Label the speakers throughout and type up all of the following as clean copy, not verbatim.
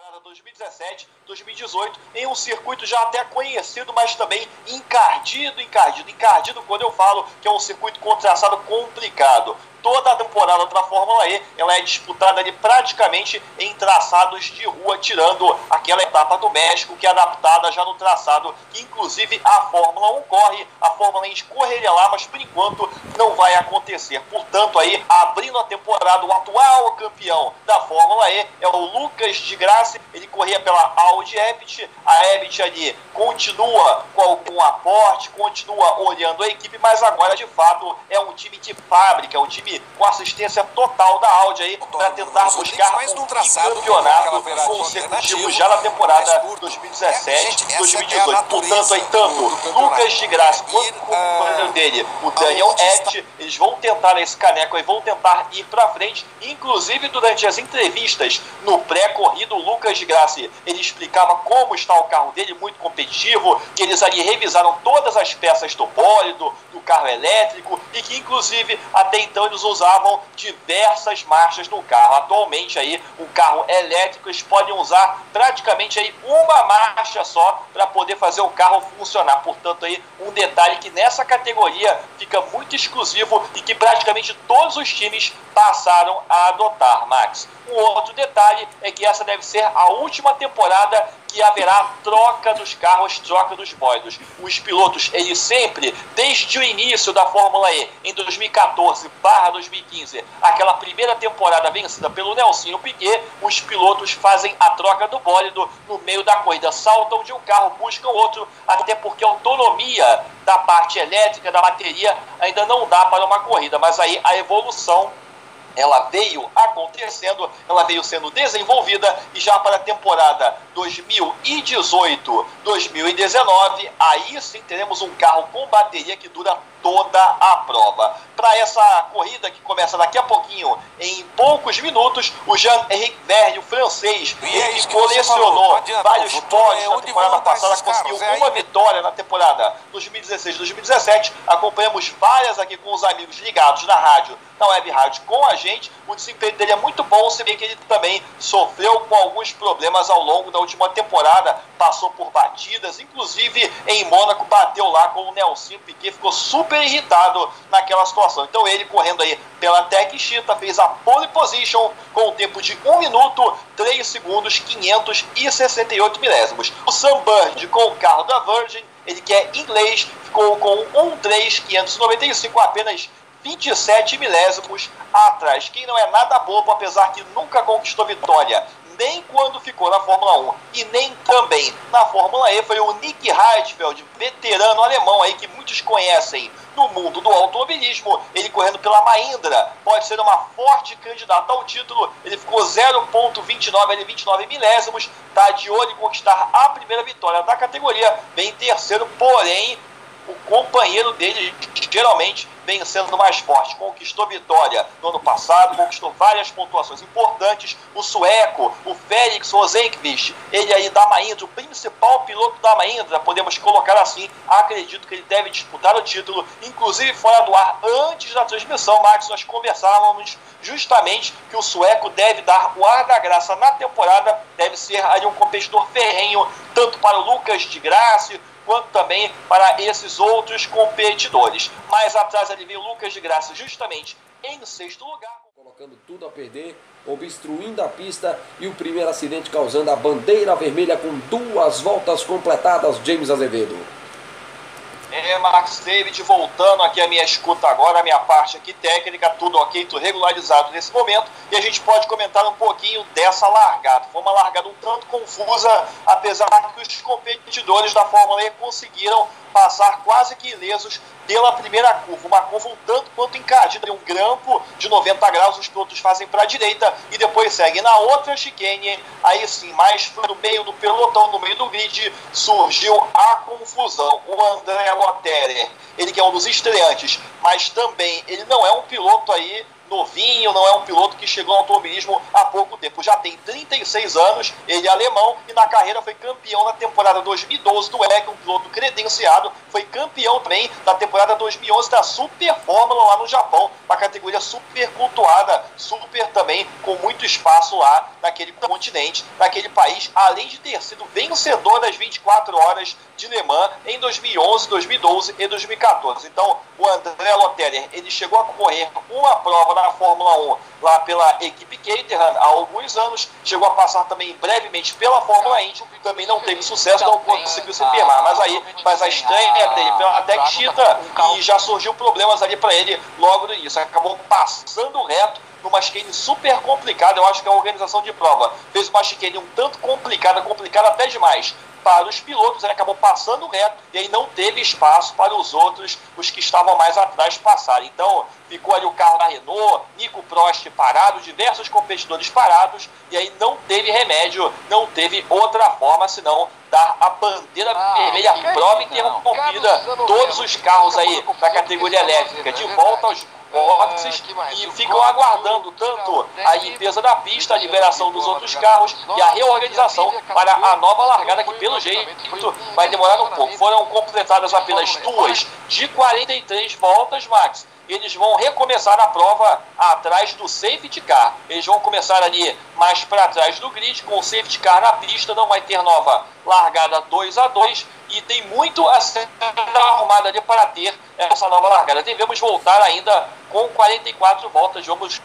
Speaker 1: 2017, 2018, em um circuito já até conhecido, mas também encardido. Quando eu falo que é um circuito com traçado complicado. Toda a temporada da Fórmula E, ela é disputada ali praticamente em traçados de rua, tirando aquela etapa do México, que é adaptada já no traçado, que inclusive a Fórmula 1 corre, a Fórmula E escorreria lá, mas por enquanto não vai acontecer. Portanto, aí, abrindo a temporada, o atual campeão da Fórmula E é o Lucas de Grassi. Ele corria pela Audi Ebit, a Ebit ali continua com algum aporte, continua olhando a equipe, mas agora de fato é um time de fábrica, é um time com assistência total da Audi aí para tentar buscar um campeonato consecutivo já na temporada 2017-2018. Portanto, aí tanto Lucas de Grassi quanto o companheiro dele, o Daniel Hett, eles vão tentar esse caneco e vão tentar ir para frente. Inclusive durante as entrevistas no pré-corrido, o Lucas de Grassi, ele explicava como está o carro dele, muito competitivo, que eles ali revisaram todas as peças do bólido, do carro elétrico, e que inclusive até então eles usavam diversas marchas no carro. Atualmente aí um carro elétrico eles podem usar praticamente aí uma marcha só para poder fazer o carro funcionar. Portanto aí um detalhe que nessa categoria fica muito exclusivo e que praticamente todos os times passaram a adotar, Max. Um outro detalhe é que essa deve ser a última temporada que haverá troca dos carros, troca dos bólidos. Os pilotos, eles sempre, desde o início da Fórmula E, em 2014/2015, aquela primeira temporada vencida pelo Nelsinho Piquet, os pilotos fazem a troca do bólido no meio da corrida. Saltam de um carro, buscam outro, até porque a autonomia da parte elétrica, da bateria, ainda não dá para uma corrida. Mas aí a evolução ela veio acontecendo, ela veio sendo desenvolvida e já para a temporada 2018-2019, aí sim teremos um carro com bateria que dura toda a prova. Para essa corrida que começa daqui a pouquinho, em poucos minutos, o Jean-Éric Vergne, o francês, ele colecionou vários pódios na temporada passada, conseguiu uma vitória na temporada 2016-2017. Acompanhamos várias aqui com os amigos ligados na rádio, na web rádio com a gente. O desempenho dele é muito bom, se bem que ele também sofreu com alguns problemas ao longo da última temporada, passou por batidas, inclusive em Mônaco bateu lá com o Nelsinho Piquet, ficou super irritado naquela situação. Então ele correndo aí pela Tech Chita fez a pole position com o tempo de 1 minuto, 3 segundos, 568 milésimos. O Sam Bird com o carro da Virgin, ele que é inglês, ficou com 1.3.595, apenas 27 milésimos atrás. Quem não é nada bobo, apesar que nunca conquistou vitória, nem quando ficou na Fórmula 1 e nem também na Fórmula E, foi o Nick Heidfeld, veterano alemão aí que muitos conhecem no mundo do automobilismo. Ele correndo pela Mahindra, pode ser uma forte candidata ao título. Ele ficou 0.29 milésimos, está de olho em conquistar a primeira vitória da categoria, vem em terceiro, porém o companheiro dele geralmente vem sendo mais forte, conquistou vitória no ano passado, conquistou várias pontuações importantes. O sueco, o Felix Rosenqvist, ele aí da Mahindra, o principal piloto da Mahindra, podemos colocar assim. Acredito que ele deve disputar o título, inclusive fora do ar, antes da transmissão, Max, nós conversávamos justamente que o sueco deve dar o ar da graça na temporada, deve ser aí um competidor ferrenho, tanto para o Lucas de Grassi, quanto também para esses outros competidores. Mais atrás ali vem o Lucas de Grassi, justamente em sexto lugar.
Speaker 2: Colocando tudo a perder, obstruindo a pista e o primeiro acidente causando a bandeira vermelha com 2 voltas completadas, James Azevedo.
Speaker 1: Max David, voltando aqui a minha escuta agora, a minha parte aqui técnica, tudo ok, tudo regularizado nesse momento, e a gente pode comentar um pouquinho dessa largada. Foi uma largada um tanto confusa, apesar que os competidores da Fórmula E conseguiram passar quase que ilesos pela primeira curva, uma curva um tanto quanto encardida, um grampo de 90 graus, os pilotos fazem para a direita e depois seguem na outra chicane. Aí sim, mais no meio do pelotão, no meio do grid, surgiu a confusão. O André Lotterer, ele que é um dos estreantes, mas também ele não é um piloto aí novinho, não é um piloto que chegou ao automobilismo há pouco tempo. Já tem 36 anos, ele é alemão e na carreira foi campeão na temporada 2012 do WEC, um piloto credenciado, foi campeão também na temporada 2011 da Super Fórmula lá no Japão, uma categoria super cultuada, super também com muito espaço lá naquele continente, naquele país, além de ter sido vencedor das 24 horas de Le Mans em 2011, 2012 e 2014. Então, o André Lotterer, ele chegou a correr uma prova na Fórmula 1 lá pela equipe Caterham há alguns anos, chegou a passar também brevemente pela Fórmula Indy, também não teve sucesso, não conseguiu se firmar, mas a estreia dele pela Tech Cheetah e já surgiu problemas ali para ele logo no início, acabou passando reto numa chicane super complicada. Eu acho que a organização de prova fez uma chicane um tanto complicada até demais para os pilotos, ele acabou passando reto e aí não teve espaço para os outros, os que estavam mais atrás, passarem. Então ficou ali o carro da Renault, Nico Prost parado, diversos competidores parados, e aí não teve remédio, não teve outra forma senão dar a bandeira vermelha, prova interrompida, todos os carros aí da categoria elétrica de volta aos boxes e ficam aguardando tanto a limpeza da pista, a liberação dos outros carros e a reorganização para a nova largada, que pelo jeito vai demorar um pouco. Foram completadas apenas 2 de 43 voltas, Max. Eles vão recomeçar a prova atrás do safety car. Eles vão começar ali mais para trás do grid, com o safety car na pista, não vai ter nova largada 2-2 e tem muito a ser arrumado ali para ter essa nova largada. Devemos voltar ainda com 44 voltas. Vamos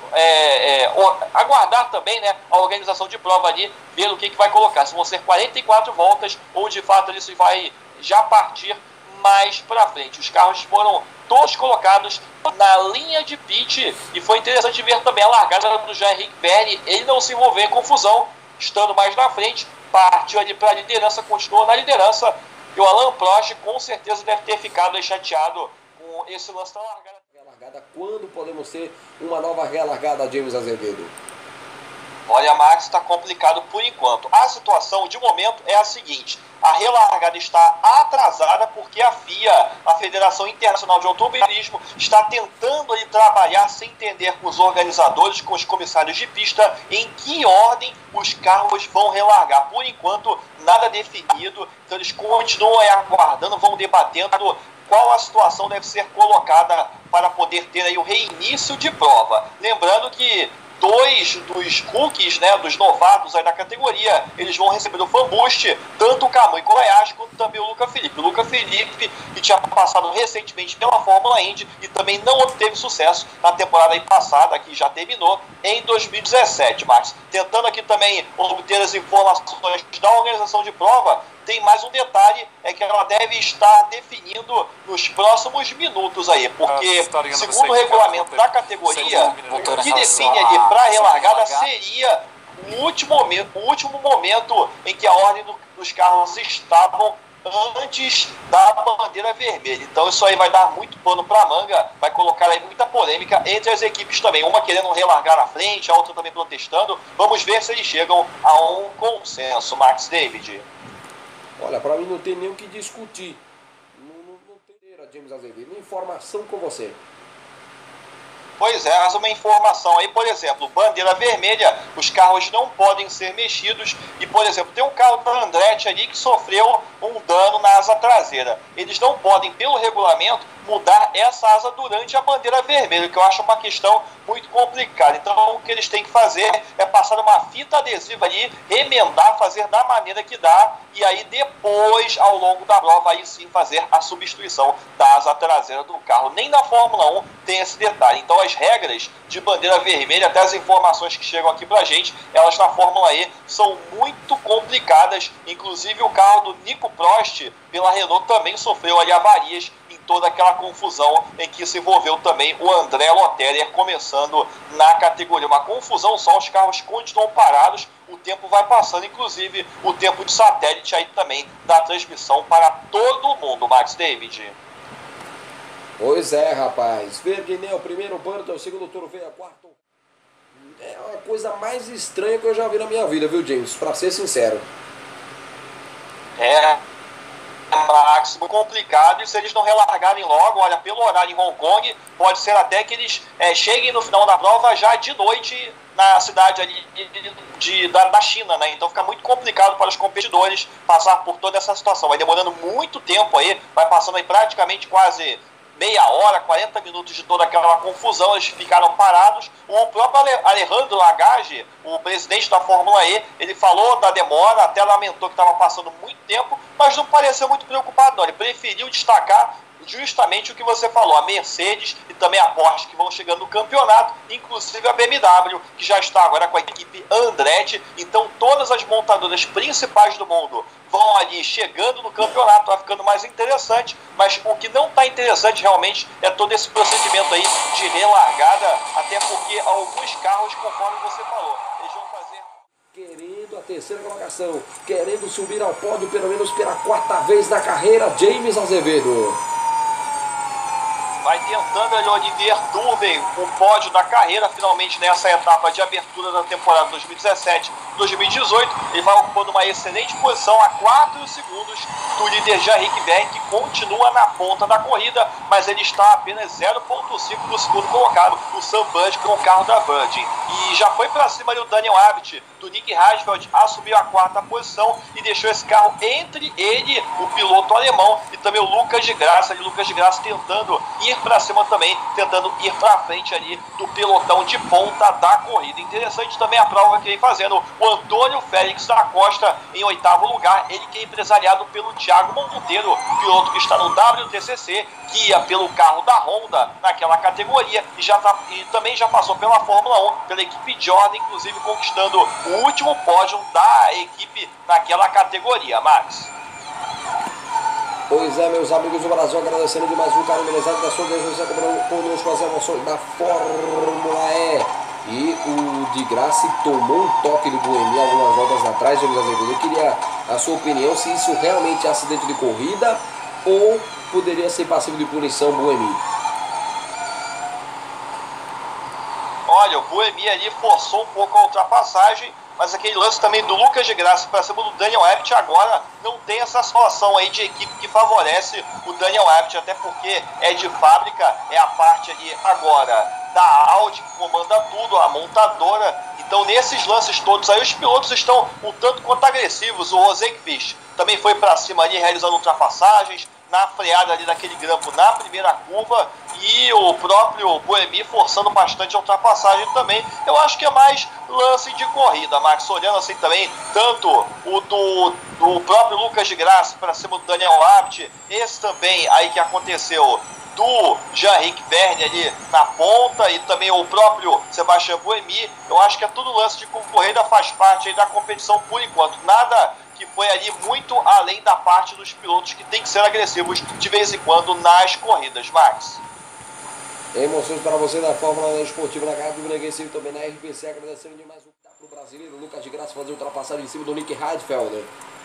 Speaker 1: aguardar também, né, a organização de prova ali, ver o que vai colocar. Se vão ser 44 voltas ou de fato isso vai já partir mais para frente. Os carros foram todos colocados na linha de pit e foi interessante ver também a largada do Jean-Henrique Verne. Ele não se envolveu em confusão, estando mais na frente, partiu ali para a liderança, continuou na liderança, e o Alain Prost com certeza deve ter ficado chateado com esse lance da largada.
Speaker 2: Quando podemos ter uma nova relargada, James Azevedo?
Speaker 1: Olha, Max, está complicado por enquanto. A situação de momento é a seguinte: a relargada está atrasada porque a FIA, a Federação Internacional de Automobilismo, está tentando ali trabalhar sem entender com os organizadores, com os comissários de pista, em que ordem os carros vão relargar. Por enquanto, nada definido, então eles continuam aguardando, vão debatendo qual a situação deve ser colocada para poder ter aí o reinício de prova. Lembrando que 2 dos rookies, né, dos novatos aí da categoria, eles vão receber o Fan Boost, tanto o Kamui Kobayashi quanto também o Luca Felipe. O Luca Felipe, que tinha passado recentemente pela Fórmula Indy e também não obteve sucesso na temporada aí passada, que já terminou em 2017, Max. Tentando aqui também obter as informações da organização de prova, tem mais um detalhe, é que ela deve estar definindo nos próximos minutos aí, porque segundo o regulamento da categoria, o que define ali para a relargada seria o último momento em que a ordem dos carros estavam antes da bandeira vermelha. Então isso aí vai dar muito pano para manga, vai colocar aí muita polêmica entre as equipes também, uma querendo relargar na frente, a outra também protestando. Vamos ver se eles chegam a um consenso, Max David.
Speaker 2: Olha, para mim não tem nem o que discutir. Não tem, James Azevedo. Informação com você.
Speaker 1: Pois é, mas uma informação aí, por exemplo, bandeira vermelha, os carros não podem ser mexidos e, por exemplo, tem um carro da Andretti ali que sofreu um dano na asa traseira. Eles não podem, pelo regulamento, mudar essa asa durante a bandeira vermelha, que eu acho uma questão muito complicada. Então, o que eles têm que fazer é passar uma fita adesiva ali, remendar, fazer da maneira que dá, e aí depois, ao longo da prova, aí sim fazer a substituição da asa traseira do carro. Nem na Fórmula 1 tem esse detalhe. Então, as regras de bandeira vermelha, até as informações que chegam aqui pra gente, elas na Fórmula E são muito complicadas. Inclusive, o carro do Nico Prost, pela Renault, também sofreu ali avarias em toda aquela confusão em que se envolveu também o André Lotterer, começando na categoria. Uma confusão só, os carros continuam parados, o tempo vai passando, inclusive o tempo de satélite aí também da transmissão para todo mundo, Max David.
Speaker 2: Pois é, rapaz. Verguiné, o primeiro Burton, o segundo turno veio a quarto. É uma coisa mais estranha que eu já vi na minha vida, viu, James? Pra ser sincero.
Speaker 1: Máximo complicado, e se eles não relargarem logo, olha, pelo horário em Hong Kong, pode ser até que eles cheguem no final da prova já de noite na cidade ali da China, né? Então fica muito complicado para os competidores passar por toda essa situação. Vai demorando muito tempo aí, vai passando aí praticamente quase meia hora, 40 minutos de toda aquela confusão, eles ficaram parados. O próprio Alejandro Agag, o presidente da Fórmula E, ele falou da demora, até lamentou que estava passando muito tempo, mas não pareceu muito preocupado, não. Ele preferiu destacar justamente o que você falou, a Mercedes e também a Porsche, que vão chegando no campeonato, inclusive a BMW, que já está agora com a equipe Andretti. Então todas as montadoras principais do mundo vão ali chegando no campeonato, vai ficando mais interessante, mas o que não está interessante realmente é todo esse procedimento aí de relargada, até porque alguns carros, conforme você falou, eles vão fazer...
Speaker 2: Querendo a terceira colocação, querendo subir ao pódio pelo menos pela quarta vez na carreira, James Azevedo.
Speaker 1: Vai tentando ali Olivier Turvey o pódio da carreira, finalmente nessa etapa de abertura da temporada 2017-2018. Ele vai ocupando uma excelente posição a 4 segundos do líder Jean-Eric Vergne, que continua na ponta da corrida, mas ele está a apenas 0,5 do segundo colocado, o Sam Budge, com o carro da Virgin. E já foi para cima ali o Daniel Abt, do Nick Heidfeld, assumiu a quarta posição e deixou esse carro entre ele, o piloto alemão, e também o Lucas de Graça. Ali, Lucas de Graça tentando ir para cima também, tentando ir para frente ali do pelotão de ponta da corrida. Interessante também a prova que vem fazendo o Antônio Félix da Costa em 8º lugar, ele que é empresariado pelo Thiago Monteiro, piloto que está no WTCC, que ia pelo carro da Honda naquela categoria e também já passou pela Fórmula 1, pela equipe Jordan, inclusive conquistando o último pódio da equipe naquela categoria, Max.
Speaker 2: Pois é, meus amigos do Brasil, agradecendo demais o carinho belezado da sua audiência, você conosco as emoções da Fórmula E. E o de Graça tomou um toque do Buemi algumas voltas atrás, James Azevedo. Eu queria a sua opinião, se isso realmente é acidente de corrida ou poderia ser passivo de punição Buemi.
Speaker 1: Olha, o Buemi ali forçou um pouco a ultrapassagem, mas aquele lance também do Lucas de Graça para cima do Daniel Abt agora não tem essa situação aí de equipe que favorece o Daniel Abt, até porque é de fábrica, é a parte ali agora da Audi que comanda tudo, a montadora. Então nesses lances todos aí os pilotos estão um tanto quanto agressivos. O Rosenqvist também foi para cima ali realizando ultrapassagens, na freada ali daquele grampo na primeira curva, e o próprio Buemi forçando bastante a ultrapassagem também. Eu acho que é mais lance de corrida, Max, olhando assim também, tanto o do próprio Lucas de Graça para cima do Daniel Abt, esse também aí que aconteceu do Jean-Eric Vergne ali na ponta, e também o próprio Sebastian Buemi. Eu acho que é tudo lance de corrida, faz parte aí da competição por enquanto, nada que foi ali muito além da parte dos pilotos que tem que ser agressivos de vez em quando nas corridas, Max.
Speaker 2: Emoções para você da Fórmula Esportiva na Rádio Bragantino, também na RPC, agradecendo demais o brasileiro Lucas de Graça fazer ultrapassagem em cima do Nick Heidfeld.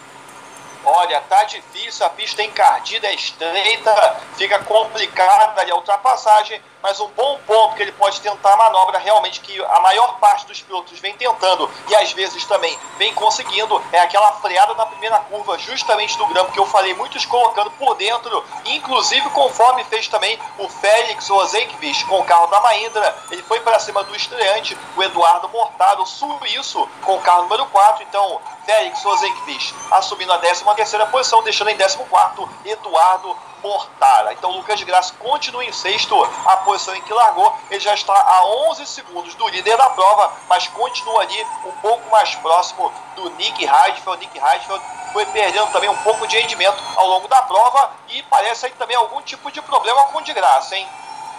Speaker 1: Olha, tá difícil, a pista é encardida, é estreita, fica complicada ali a ultrapassagem, mas um bom ponto que ele pode tentar a manobra, realmente que a maior parte dos pilotos vem tentando e às vezes também vem conseguindo, é aquela freada na primeira curva, justamente do grampo que eu falei, muitos colocando por dentro, inclusive conforme fez também o Félix Rosenqvist com o carro da Mahindra. Ele foi para cima do estreante, o Eduardo Mortaro, suíço, com o carro número 4, então Félix Rosenqvist assumindo a 13ª posição, deixando em 14º Eduardo Mortara. Então Lucas de Graça continua em sexto, a posição em que largou. Ele já está a 11 segundos do líder da prova, mas continua ali um pouco mais próximo do Nick Heidfeld. Nick Heidfeld foi perdendo também um pouco de rendimento ao longo da prova e parece aí também algum tipo de problema com o de Graça, hein?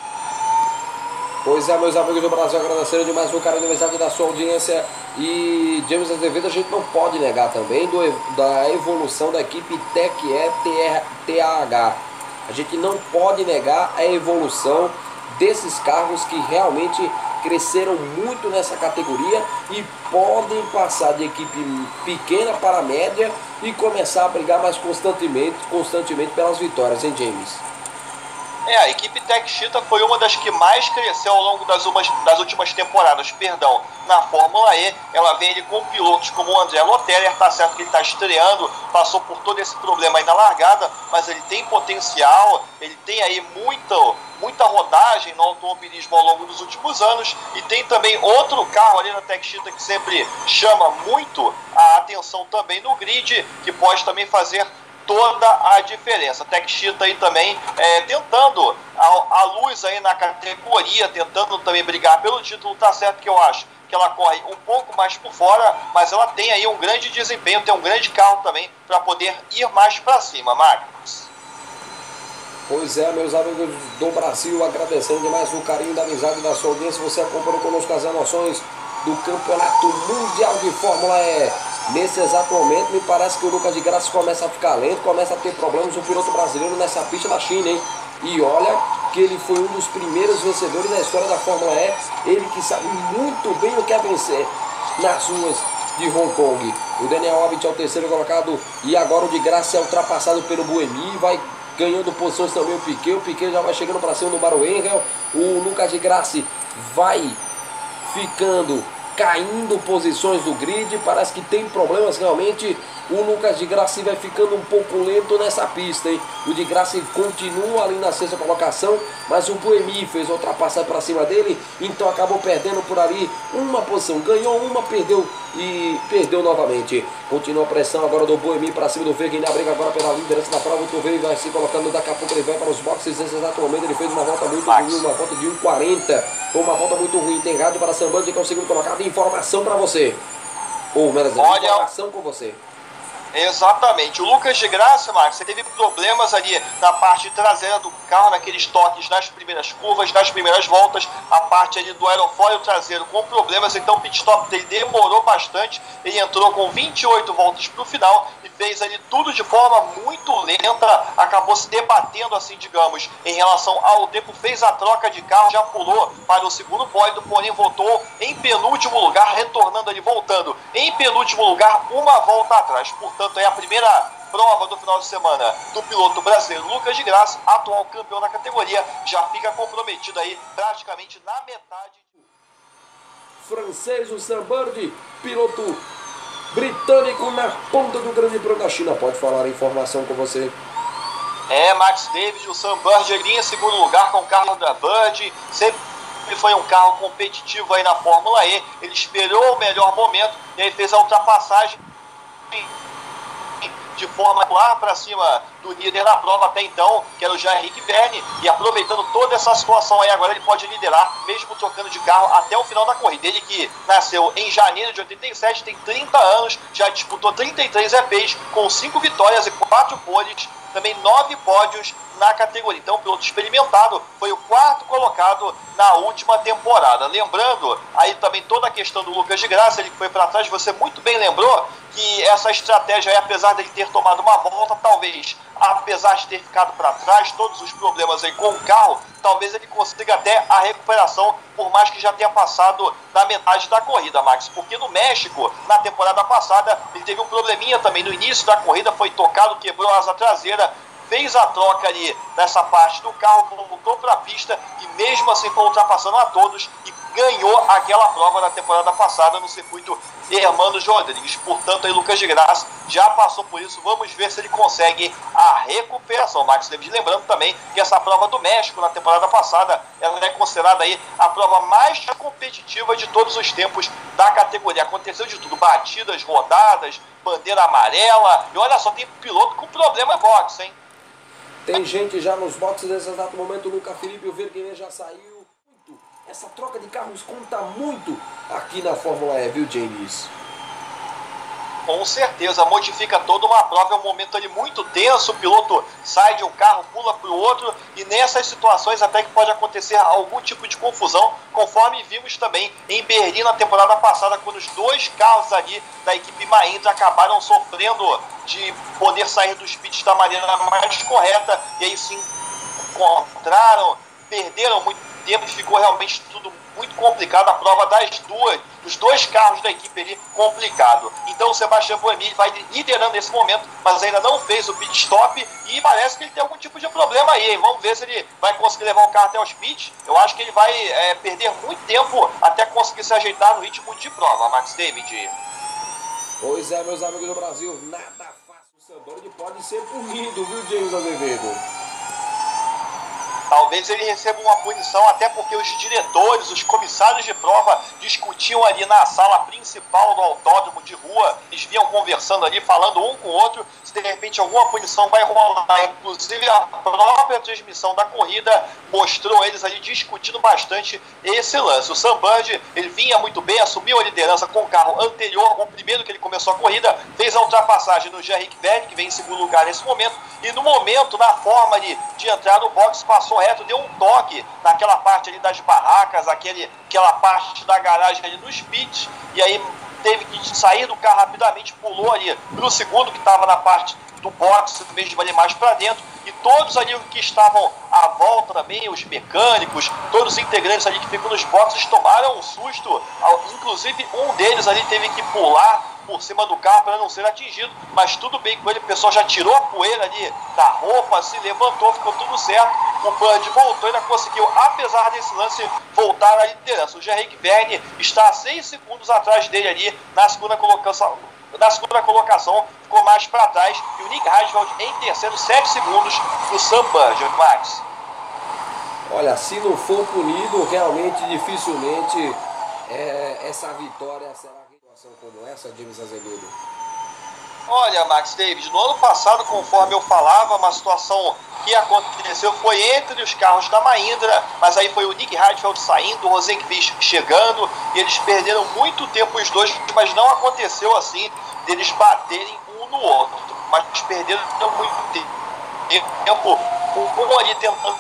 Speaker 2: Pois é, meus amigos do Brasil, agradecendo demais o carinho da sua audiência. E James Azevedo, a gente não pode negar também da evolução da equipe TAH. A gente não pode negar a evolução desses carros que realmente cresceram muito nessa categoria e podem passar de equipe pequena para a média e começar a brigar mais constantemente pelas vitórias, hein, James?
Speaker 1: A equipe Tech Cheetah foi uma das que mais cresceu ao longo das últimas temporadas, na Fórmula E. Ela vem ali com pilotos como o André Lotterer, tá certo que ele está estreando, passou por todo esse problema aí na largada, mas ele tem potencial, ele tem aí muita rodagem no automobilismo ao longo dos últimos anos, e tem também outro carro ali na Tech Cheetah que sempre chama muito a atenção também no grid, que pode também fazer toda a diferença. Tech Cheetah aí também tentando a luz aí na categoria, tentando também brigar pelo título. Tá certo que eu acho que ela corre um pouco mais por fora, mas ela tem aí um grande desempenho, tem um grande carro também para poder ir mais para cima, Marcos.
Speaker 2: Pois é, meus amigos do Brasil, agradecendo demais o carinho da amizade da sua audiência. Você acompanhou conosco as emoções do Campeonato Mundial de Fórmula E. Nesse exato momento, me parece que o Lucas de Grassi começa a ficar lento, começa a ter problemas, o piloto brasileiro nessa pista da China, hein? E olha que ele foi um dos primeiros vencedores da história da Fórmula E, ele que sabe muito bem o que é vencer nas ruas de Hong Kong. O Daniel Abt é o terceiro colocado e agora o de Grassi é ultrapassado pelo Buemi, vai ganhando posições também o Piquet já vai chegando para cima do Maro Engel, o Lucas de Grassi vai caindo posições do grid, parece que tem problemas realmente. O Lucas de Grassi vai ficando um pouco lento nessa pista, hein? O de Grassi continua ali na sexta colocação, mas o Buemi fez outra passada para cima dele, então acabou perdendo por ali uma posição, ganhou uma, perdeu novamente. Continua a pressão agora do Buemi para cima do Veiga, na briga agora pela liderança da prova. O Veiga vai se colocando, daqui a pouco ele vai para os boxes. Nesse exato momento ele fez uma volta muito ruim, uma volta de 1,40, uma volta muito ruim. Tem rádio para Samband que é o segundo colocado. Informação para você, ou melhor, informação com você.
Speaker 1: Exatamente, o Lucas de Grassi, Marcos, você teve problemas ali na parte traseira do carro, naqueles toques nas primeiras curvas, nas primeiras voltas, a parte ali do aerofólio traseiro com problemas, então o pit stop dele demorou bastante, ele entrou com 28 voltas para o final e fez ali tudo de forma muito lenta, acabou se debatendo assim, digamos, em relação ao tempo, fez a troca de carro, já pulou para o segundo pódio, porém voltou em penúltimo lugar, retornando ali, voltando em penúltimo lugar, uma volta atrás. Portanto, é a primeira prova do final de semana do piloto brasileiro Lucas de Grassi, atual campeão da categoria, já fica comprometido aí praticamente na metade.
Speaker 2: Francês, o Sam Bird, piloto britânico na ponta do Grande Prêmio da China. Pode falar a informação com você.
Speaker 1: Max Davis, o Sam Bird ali em segundo lugar com o carro da Bird, sempre foi um carro competitivo aí na Fórmula E, ele esperou o melhor momento e aí fez a ultrapassagem de forma lá para cima do líder da prova até então, que era o Jean-Henrique Verne, e aproveitando toda essa situação aí, agora ele pode liderar, mesmo trocando de carro até o final da corrida. Ele que nasceu em janeiro de 87, tem 30 anos, já disputou 33 EPs, com 5 vitórias e 4 poles, também 9 pódios na categoria. Então, o piloto experimentado, foi o quarto colocado na última temporada. Lembrando aí também toda a questão do Lucas de Grassi, ele que foi para trás, você muito bem lembrou que essa estratégia aí, apesar dele ter tomado uma volta, talvez, apesar de ter ficado para trás, todos os problemas aí com o carro, talvez ele consiga até a recuperação, por mais que já tenha passado da metade da corrida, Max. Porque no México, na temporada passada, ele teve um probleminha também no início da corrida, foi tocado, quebrou a asa traseira, fez a troca ali nessa parte do carro, voltou para a pista e mesmo assim foi ultrapassando a todos e ganhou aquela prova na temporada passada no circuito Hermanos Rodrigues. Portanto, aí Lucas de Grassi já passou por isso, vamos ver se ele consegue a recuperação. Max Davis, lembrando também que essa prova do México na temporada passada, ela é considerada aí a prova mais competitiva de todos os tempos da categoria. Aconteceu de tudo, batidas, rodadas, bandeira amarela, e olha só, tem piloto com problema boxe, hein?
Speaker 2: Tem gente já nos boxes nesse exato momento. O Luca Felipe, o Vergueiro já saiu. Essa troca de carros conta muito aqui na Fórmula E, viu, James?
Speaker 1: Com certeza, modifica toda uma prova, é um momento ali muito tenso, o piloto sai de um carro, pula para o outro, e nessas situações até que pode acontecer algum tipo de confusão, conforme vimos também em Berlim na temporada passada, quando os dois carros ali da equipe Mahindra acabaram sofrendo de poder sair dos pits da maneira mais correta, e aí se encontraram, perderam muito tempo ficou realmente tudo muito complicado, a prova dos dois carros da equipe ali complicado. Então o Sebastian Buemi vai liderando nesse momento, mas ainda não fez o pit stop e parece que ele tem algum tipo de problema aí, hein? Vamos ver se ele vai conseguir levar o carro até os pits. Eu acho que ele vai perder muito tempo até conseguir se ajeitar no ritmo de prova, Max David.
Speaker 2: Pois é, meus amigos do Brasil, nada fácil. O Samband pode ser punido, viu, James Azevedo?
Speaker 1: Talvez ele receba uma punição, até porque os diretores, os comissários de prova discutiam ali na sala principal do autódromo de rua. Eles vinham conversando ali, falando um com o outro, se de repente alguma punição vai rolar. Inclusive a própria transmissão da corrida mostrou eles ali discutindo bastante esse lance. O Samband, ele vinha muito bem, assumiu a liderança com o carro anterior, o primeiro que ele começou a corrida, fez a ultrapassagem no Jean-Eric Vergne, que vem em segundo lugar nesse momento, e no momento, na forma ali de entrar no box, passou reto, deu um toque naquela parte ali das barracas, aquela parte da garagem ali nos pits, e aí teve que sair do carro rapidamente, pulou ali pro segundo que estava na parte do box, em vez de ali mais para dentro, e todos ali que estavam à volta também, os mecânicos, todos os integrantes ali que ficam nos boxes tomaram um susto, inclusive um deles ali teve que pular por cima do carro para não ser atingido, mas tudo bem com ele, o pessoal já tirou a poeira ali da roupa, se levantou, ficou tudo certo, o Band voltou e ainda conseguiu, apesar desse lance, voltar à liderança. O Jean-Eric Vergne está a 6 segundos atrás dele ali na segunda colocação, ficou mais para trás, e o Nick Heidfeld em terceiro, 7 segundos do Sam Burgess, Max.
Speaker 2: Olha, se não for punido, realmente, dificilmente essa vitória será uma situação como essa, James Azevedo.
Speaker 1: Olha, Max David, no ano passado, conforme eu falava, uma situação que aconteceu foi entre os carros da Mahindra, mas aí foi o Nick Heidfeld saindo, o Rosenqvist chegando, e eles perderam muito tempo os dois, mas não aconteceu assim, deles baterem um no outro, mas perderam muito tempo, um ali tentando,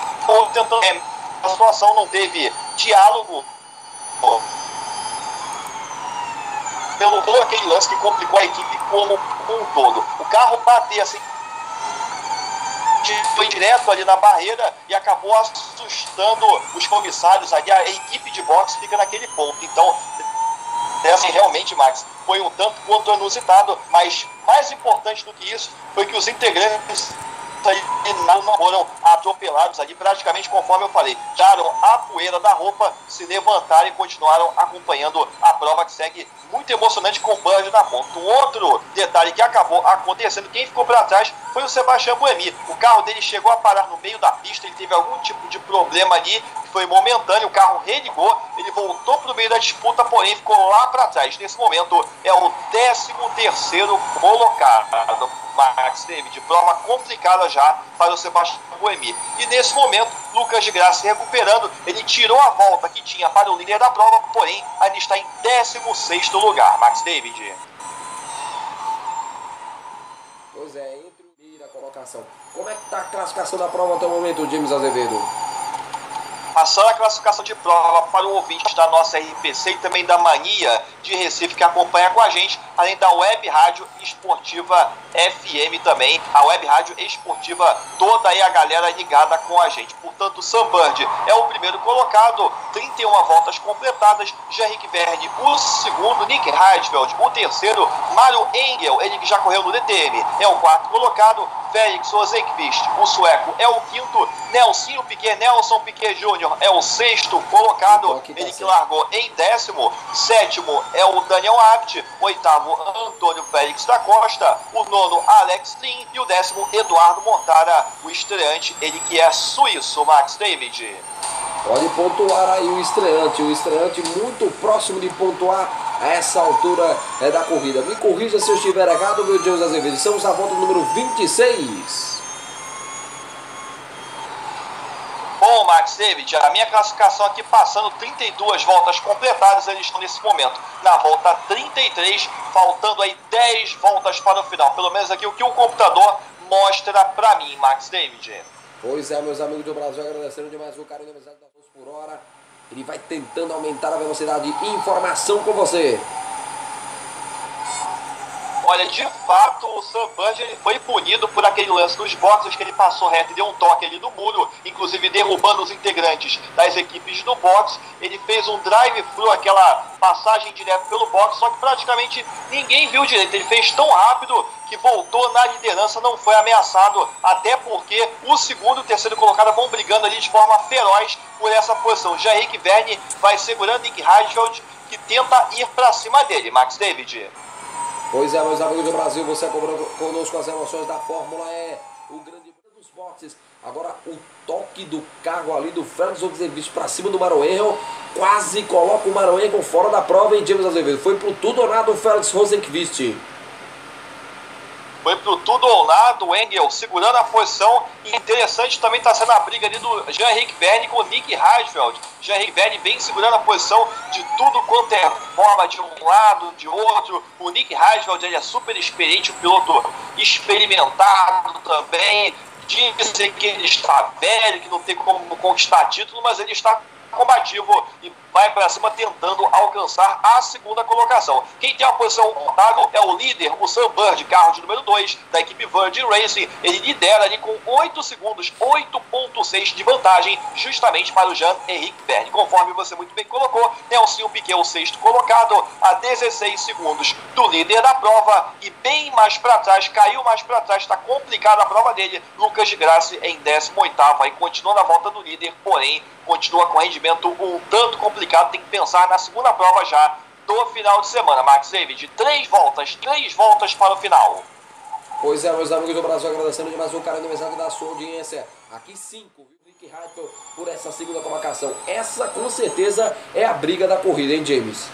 Speaker 1: a situação não teve diálogo, pelo aquele lance que complicou a equipe como um todo. O carro bateu assim, foi direto ali na barreira e acabou assustando os comissários ali, a equipe de boxe fica naquele ponto. Então, assim, realmente, Max, foi um tanto quanto inusitado, mas mais importante do que isso foi que os integrantes não foram atropelados ali, praticamente conforme eu falei, tiraram a poeira da roupa, se levantaram e continuaram acompanhando a prova, que segue muito emocionante com o Burgess na ponta. Um outro detalhe que acabou acontecendo, quem ficou para trás foi o Sebastian Buemi. O carro dele chegou a parar no meio da pista, ele teve algum tipo de problema ali, que foi momentâneo, o carro religou, ele voltou para o meio da disputa, porém ficou lá para trás. Nesse momento é o 13º colocado, Max David, prova complicada já para o Sebastian Buemi. E nesse momento, Lucas de Grassi se recuperando, ele tirou a volta que tinha para o líder da prova, porém ainda está em 16º lugar, Max David.
Speaker 2: Pois é, entre o meio da colocação. Como é que está a classificação da prova até o momento, James Azevedo?
Speaker 1: Passando a classificação de prova para o ouvinte da nossa RPC e também da Mania de Recife que acompanha com a gente, além da Web Rádio Esportiva FM também, a Web Rádio Esportiva, toda aí a galera ligada com a gente. Portanto, o Sam Bird é o primeiro colocado, 31 voltas completadas, Jean-Eric Vergne o segundo, Nick Heidfeld o terceiro, Mário Engel, ele que já correu no DTM, é o quarto colocado, Felix Rosenqvist, o sueco, é o quinto, Nelson Piquet Jr. é o sexto colocado, ele que largou em 17º é o Daniel Abt, oitavo Antônio Félix da Costa, o nono Alex Lin e o 10º Eduardo Mortara, o estreante, ele que é suíço, Max David.
Speaker 2: Pode pontuar aí o estreante muito próximo de pontuar a essa altura da corrida. Me corrija se eu estiver errado, meu Deus Azevedo. Estamos na volta número 26.
Speaker 1: Bom, Max David, a minha classificação aqui passando 32 voltas completadas, eles estão nesse momento na volta 33, faltando aí 10 voltas para o final. Pelo menos aqui o que o computador mostra para mim, Max David.
Speaker 2: Pois é, meus amigos do Brasil, agradecendo demais o carinho da velocidade por hora. Ele vai tentando aumentar a velocidade de informação com você.
Speaker 1: Olha, de fato, o Sam Burge ele foi punido por aquele lance dos boxes que ele passou reto e deu um toque ali no muro, inclusive derrubando os integrantes das equipes do boxe. Ele fez um drive-thru, aquela passagem direto pelo boxe, só que praticamente ninguém viu direito. Ele fez tão rápido que voltou na liderança, não foi ameaçado, até porque o segundo e o terceiro colocado vão brigando ali de forma feroz por essa posição. Jean-Henrique Verne vai segurando Nick Heidfeld, que tenta ir para cima dele. Max David.
Speaker 2: Pois é, meus amigos do Brasil, você acompanhando conosco as emoções da Fórmula E, o grande dos boxes. Agora o toque do carro ali do Félix Rosenqvist para cima do Maranhão, quase coloca o Maranhão fora da prova em James Azevedo. Foi pro tudo ou nada o Félix Rosenqvist.
Speaker 1: Foi pro tudo ou nada, o Engel segurando a posição. E interessante também está sendo a briga ali do Jean-Henrique Verne com o Nick Heidfeld. Jean-Henrique Verne vem segurando a posição de tudo quanto é forma, de um lado, de outro. O Nick Heidfeld ele é super experiente, um piloto experimentado também. Dizem que ele está velho, que não tem como conquistar título, mas ele está combativo e vai para cima tentando alcançar a segunda colocação. Quem tem a posição montada é o líder, o Sam Bird, carro de número 2 da equipe Virgin Racing. Ele lidera ali com 8 segundos, 8.6 de vantagem, justamente para o Jean-Henrique Verne. Conforme você muito bem colocou, Nelson Piquet, o sexto colocado, a 16 segundos do líder da prova e bem mais para trás, caiu mais para trás, está complicada a prova dele. Lucas de Grassi em 18º, aí continua na volta do líder, porém continua com rendimento um tanto complicado, tem que pensar na segunda prova já do final de semana. Max David, 3 voltas para o final.
Speaker 2: Pois é, meus amigos do Brasil, agradecendo demais o carinho da sua audiência. Aqui 5, viu, Nick Heidfeld, por essa segunda colocação. Essa com certeza é a briga da corrida, hein, James?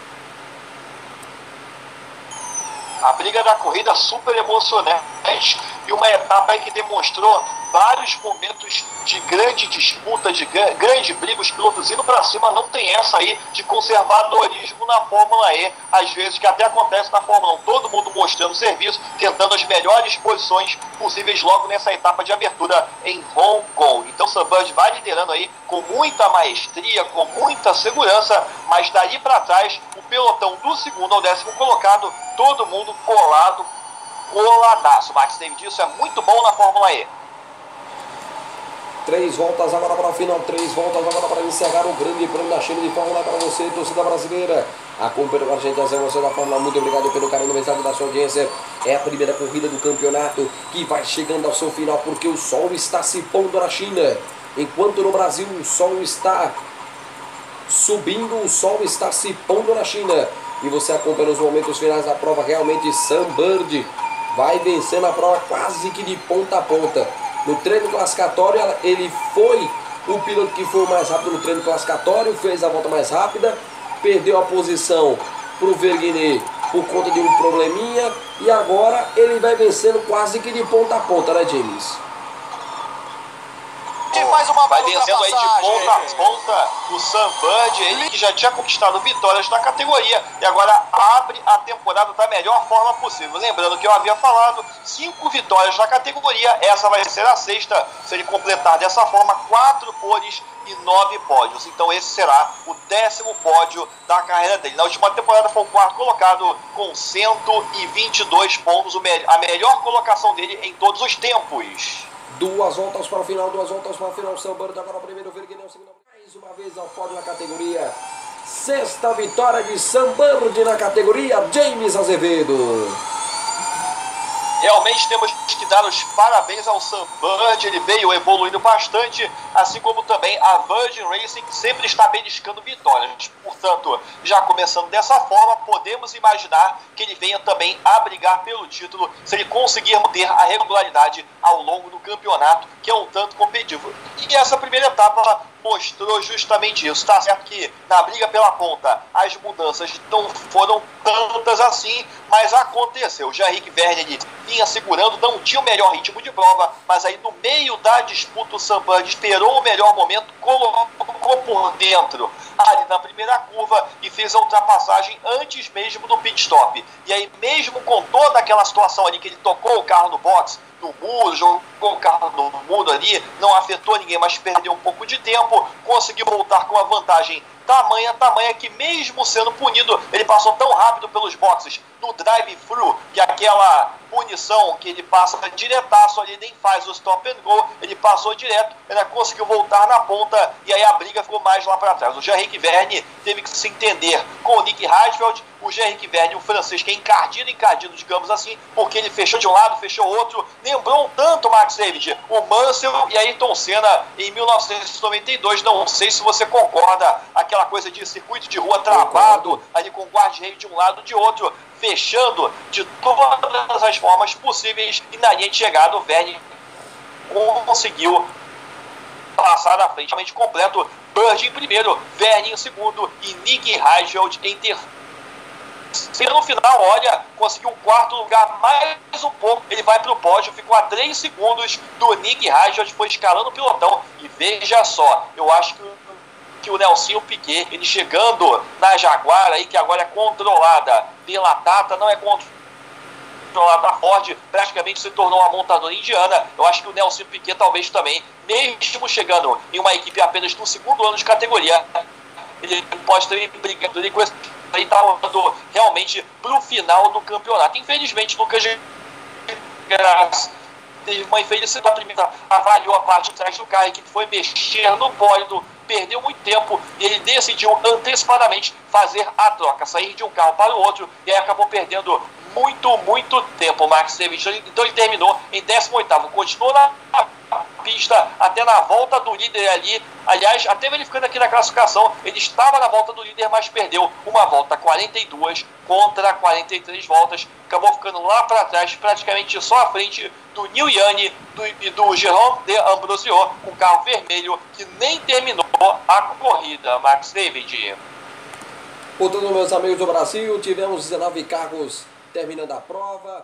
Speaker 1: A briga da corrida super emocionante e uma etapa aí que demonstrou vários momentos de grande disputa, de grande briga, os pilotos indo para cima. Não tem essa aí de conservadorismo na Fórmula E, às vezes, que até acontece na Fórmula 1, todo mundo mostrando serviço, tentando as melhores posições possíveis logo nessa etapa de abertura em Hong Kong. Então Sam Bird vai liderando aí com muita maestria, com muita segurança, mas dali para trás, o pelotão do segundo ao 10º colocado, todo mundo coladaço. Max David, isso é muito bom na Fórmula E.
Speaker 2: 3 voltas agora para o final, 3 voltas agora para encerrar o grande prêmio da China de Fórmula para você, torcida brasileira. Acompanhe com a gente as emoções da Fórmula. Muito obrigado pelo carinho, mensagem da sua audiência. É a primeira corrida do campeonato que vai chegando ao seu final, porque o sol está se pondo na China. Enquanto no Brasil o sol está subindo, o sol está se pondo na China. E você acompanha os momentos finais da prova. Realmente Sam Bird vai vencendo a prova quase que de ponta a ponta. No treino classificatório, ele foi o piloto que foi o mais rápido no treino classificatório, fez a volta mais rápida, perdeu a posição para o Vergne por conta de um probleminha, e agora ele vai vencendo quase que de ponta a ponta, né, James?
Speaker 1: Vai vencendo aí de ponta a ponta o Sam Bird, ele que já tinha conquistado vitórias na categoria e agora abre a temporada da melhor forma possível. Lembrando que eu havia falado, 5 vitórias na categoria, essa vai ser a 6ª, se ele completar dessa forma 4 poles e 9 pódios. Então esse será o 10º pódio da carreira dele. Na última temporada foi o 4º colocado com 122 pontos, a melhor colocação dele em todos os tempos.
Speaker 2: 2 voltas para o final, 2 voltas para o final. Sam Bird agora o primeiro, Vergne o segundo. Mais uma vez ao pódio na categoria. 6ª vitória de Sam Bird na categoria, James Azevedo.
Speaker 1: Realmente temos que dar os parabéns ao Sam Bird, ele veio evoluindo bastante, assim como também a Virgin Racing, que sempre está beliscando vitórias. Portanto, já começando dessa forma, podemos imaginar que ele venha também a brigar pelo título, se ele conseguir manter a regularidade ao longo do campeonato, que é um tanto competitivo. E essa primeira etapa mostrou justamente isso. Está certo que na briga pela ponta as mudanças não foram tantas assim, mas aconteceu. Jean-Henrique Verne vinha segurando, não tinha o melhor ritmo de prova, mas aí no meio da disputa o Sam Bird esperou esperou o melhor momento, colocou por dentro ali na primeira curva e fez a ultrapassagem antes mesmo do pit stop. E aí, mesmo com toda aquela situação ali que ele tocou o carro no box, no muro, jogou o carro no muro ali, não afetou ninguém, mas perdeu um pouco de tempo, conseguiu voltar com uma vantagem tamanha que mesmo sendo punido, ele passou tão rápido pelos boxes no drive-thru, que aquela punição que ele passa diretaço ali, nem faz o stop and go, ele passou direto, ainda conseguiu voltar na ponta, e aí a briga ficou mais lá para trás. O Jean-Eric Vergne teve que se entender com o Nick Heidfeld, o Jean-Eric Vergne, o francês, que é encardido, digamos assim, porque ele fechou de um lado, fechou outro, lembrou um tanto, Max David, o Mansell e Ayrton Senna em 1992, não sei se você concorda, aquela coisa de circuito de rua travado, ali com o guarda-reio de um lado de outro, fechando de todas as formas possíveis, e na linha de chegada o Vergne conseguiu passar na frente, realmente completo, Bird em primeiro, Vergne em segundo e Nick Heidfeld em terceiro. No final, olha, conseguiu o quarto lugar, mais um pouco, ele vai para o pódio, ficou a 3 segundos do Nick Heidfeld, foi escalando o pilotão, e veja só, eu acho que o Nelsinho Piquet, ele chegando na Jaguar aí, que agora é controlada pela Tata, não é controlada da Ford, praticamente se tornou uma montadora indiana. Eu acho que o Nelsinho Piquet talvez também, mesmo chegando em uma equipe apenas no segundo ano de categoria, ele pode ter brigado ali com esse aí, tá olhando realmente pro final do campeonato. Infelizmente, Lucas teve uma infelicidade. A primeira avaliou a parte de trás do carro, que foi mexer no pódio, perdeu muito tempo e ele decidiu antecipadamente fazer a troca, sair de um carro para o outro, e aí acabou perdendo muito tempo, Max Davis. Então ele terminou em 18º, continuou na pista até na volta do líder ali. Aliás, até verificando aqui na classificação, ele estava na volta do líder, mas perdeu uma volta, 42 contra 43 voltas, acabou ficando lá para trás, praticamente só à frente do Neil Yanni e do Jérôme D'Ambrosio, com carro vermelho, que nem terminou a corrida, Max David.
Speaker 2: Portanto, meus amigos do Brasil, tivemos 19 carros terminando a prova.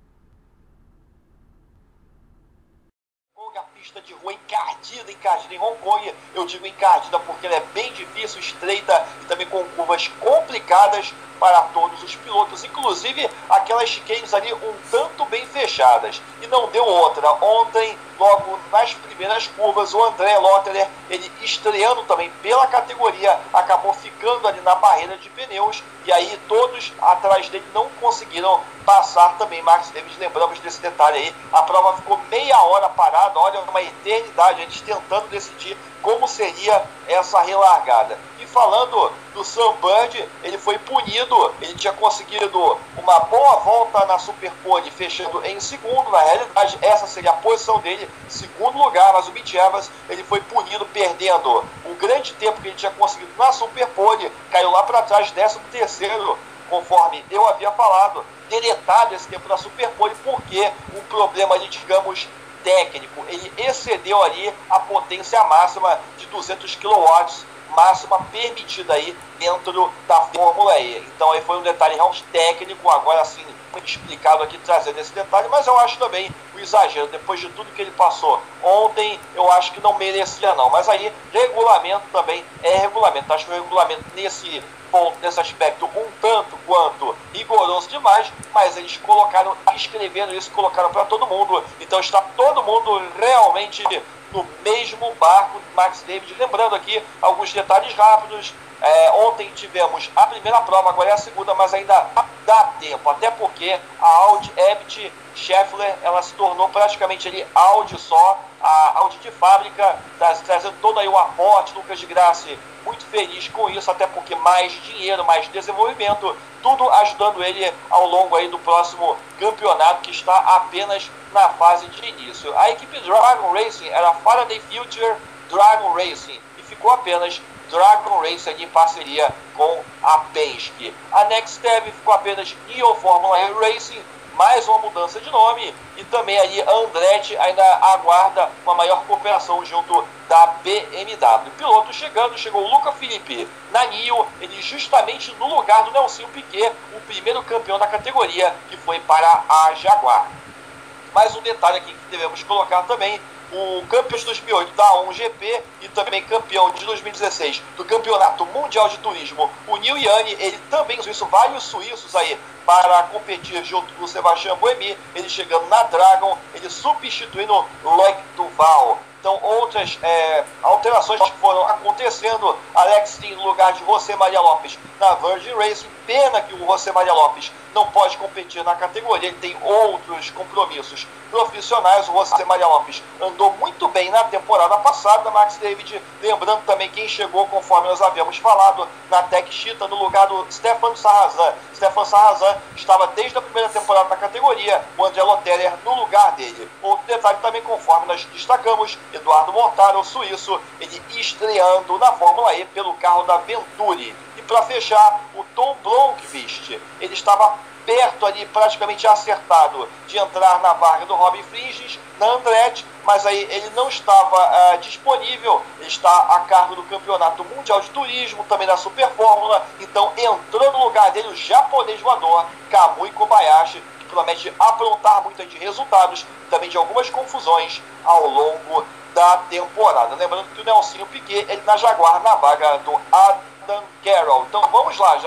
Speaker 1: A pista de rua encardida em Hong Kong, eu digo encardida porque ela é bem difícil, estreita e também com curvas complicadas para todos os pilotos, inclusive aquelas chicanes ali um tanto bem fechadas, e não deu outra. Ontem, logo nas primeiras curvas, o André Lotterer, ele estreando também pela categoria, acabou ficando ali na barreira de pneus, e aí todos atrás dele não conseguiram passar também. Max Davis, lembramos desse detalhe aí, a prova ficou meia hora parada, olha, uma eternidade, eles tentando decidir como seria essa relargada. E falando do Sam Bird, ele foi punido, ele tinha conseguido uma boa volta na Superpole, fechando em segundo, na realidade essa seria a posição dele, segundo lugar, mas o Mitch Evans, ele foi punido, perdendo o grande tempo que ele tinha conseguido na Superpole, caiu lá para trás, 13º, conforme eu havia falado, deletado esse tempo da Superpole, porque um problema ali, digamos, técnico, ele excedeu ali a potência máxima de 200 kW, máxima permitida aí dentro da Fórmula E. Então aí foi um detalhe realmente técnico, agora sim explicado aqui, trazendo esse detalhe, mas eu acho também o exagero, depois de tudo que ele passou ontem, eu acho que não merecia não, mas aí regulamento também é regulamento, acho que o regulamento nesse ponto, nesse aspecto, um tanto quanto rigoroso demais, mas eles colocaram, escreveram isso, colocaram para todo mundo, então está todo mundo realmente no mesmo barco. Max David, lembrando aqui alguns detalhes rápidos, ontem tivemos a primeira prova, agora é a segunda, mas ainda dá tempo, até porque a Audi Ebit Scheffler, ela se tornou praticamente ali Audi só, a Audi de fábrica, trazendo todo aí o aporte. Lucas de Grassi muito feliz com isso, até porque mais dinheiro, mais desenvolvimento, tudo ajudando ele ao longo aí do próximo campeonato, que está apenas na fase de início. A equipe Dragon Racing era Faraday Future Dragon Racing e ficou apenas Dragon Racing em parceria com a Penske. A Next Step ficou apenas Neo Formula E Racing, mais uma mudança de nome, e também aí a Andretti ainda aguarda uma maior cooperação junto da BMW. Piloto chegou o Luca Filippi na NIO, ele justamente no lugar do Nelsinho Piquet, o primeiro campeão da categoria, que foi para a Jaguar. Mais um detalhe aqui que devemos colocar também, o campeão de 2008 da A1GP e também campeão de 2016 do Campeonato Mundial de Turismo, o Nil Yanni, ele também suíço, vários suíços aí para competir junto com o Sebastian Buemi, ele chegando na Dragon, ele substituindo Loic Duval. Então, outras alterações que foram acontecendo. Alex Tin no lugar de José Maria Lopes na Virgin Racing. Pena que o José Maria Lopes não pode competir na categoria, ele tem outros compromissos profissionais. O José Maria Lopes andou muito bem na temporada passada, Max David. Lembrando também quem chegou, conforme nós havíamos falado, na Tech Cheetah no lugar do Stefan Sarrazin. Stefan Sarrazin estava desde a primeira temporada na categoria, o André Lotterer no lugar dele. Outro detalhe também, conforme nós destacamos, Eduardo Montaro, o suíço, ele estreando na Fórmula E pelo carro da Venturi. E para fechar, o Tom Blomqvist, ele estava perto ali, praticamente acertado, de entrar na vaga do Robin Fringes, na Andretti, mas aí ele não estava disponível, ele está a cargo do Campeonato Mundial de Turismo, também da Super Fórmula, então entrou no lugar dele o japonês voador, Kamui Kobayashi, que promete aprontar muito de resultados, também de algumas confusões ao longo da temporada. Lembrando que o Nelsinho Piquet, ele na Jaguar, na vaga do Adam Carroll. Então vamos lá,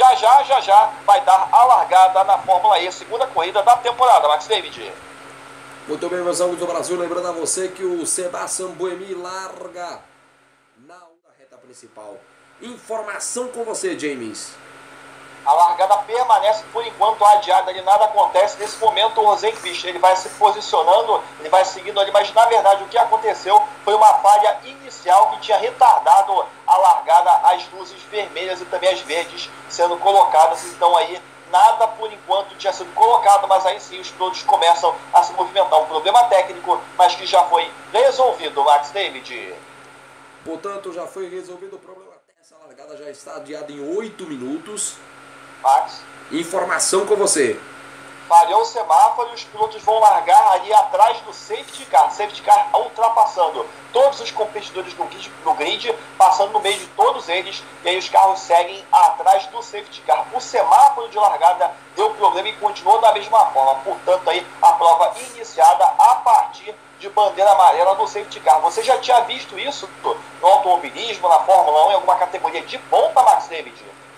Speaker 1: já vai dar a largada na Fórmula E, segunda corrida da temporada, Max David.
Speaker 2: Muito bem, meus amigos do Brasil, lembrando a você que o Sebastian Buemi larga na reta principal. Informação com você, James.
Speaker 1: A largada permanece por enquanto adiada, ali nada acontece. Nesse momento o Rosenqvist, ele vai se posicionando, ele vai seguindo ali, mas na verdade o que aconteceu foi uma falha inicial que tinha retardado a largada, as luzes vermelhas e também as verdes sendo colocadas. Então aí nada por enquanto tinha sido colocado, mas aí sim os pilotos começam a se movimentar. Um problema técnico, mas que já foi resolvido, Max David.
Speaker 2: Portanto, já foi resolvido o problema. Essa largada já está adiada em 8 minutos.
Speaker 1: Max.
Speaker 2: Informação com você.
Speaker 1: Falhou o semáforo e os pilotos vão largar ali atrás do safety car. Safety car ultrapassando todos os competidores no grid, passando no meio de todos eles, e aí os carros seguem atrás do safety car. O semáforo de largada deu problema e continuou da mesma forma. Portanto, aí a prova iniciada a partir de bandeira amarela no safety car. Você já tinha visto isso no automobilismo, na Fórmula 1, em alguma categoria de ponta, Max David?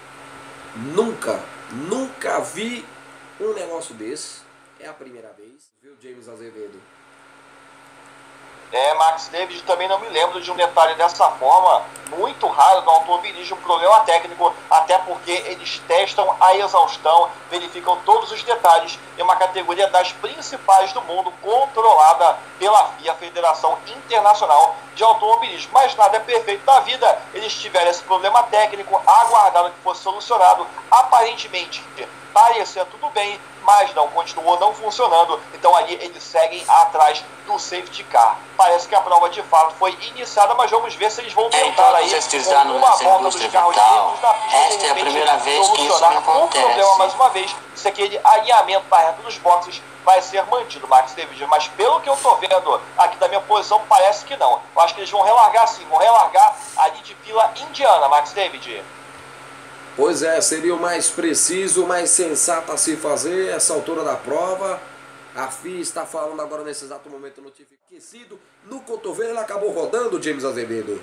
Speaker 2: Nunca vi um negócio desse. É a primeira vez. Viu, James Azevedo?
Speaker 1: Max David, também não me lembro de um detalhe dessa forma, muito raro no automobilismo, um problema técnico, até porque eles testam a exaustão, verificam todos os detalhes em uma categoria das principais do mundo, controlada pela FIA, Federação Internacional de Automobilismo. Mas nada é perfeito na vida, eles tiveram esse problema técnico, aguardaram que fosse solucionado, aparentemente parecia tudo bem, mas não, continuou não funcionando, então ali eles seguem atrás do safety car. Parece que a prova de fato foi iniciada, mas vamos ver se eles vão tentar aí uma volta dos carros dentro da pista.
Speaker 3: Esta é a primeira vez que isso não acontece.
Speaker 1: O problema, mais uma vez, se aquele alinhamento da reta dos boxes vai ser mantido, Max David, mas pelo que eu tô vendo aqui da minha posição, parece que não. Eu acho que eles vão relargar sim, vão relargar ali de Vila Indiana, Max David.
Speaker 2: Pois é, seria o mais preciso, o mais sensato a se fazer essa altura da prova. A FIA está falando agora nesse exato momento notificado. No cotovelo ele acabou rodando, James Azevedo.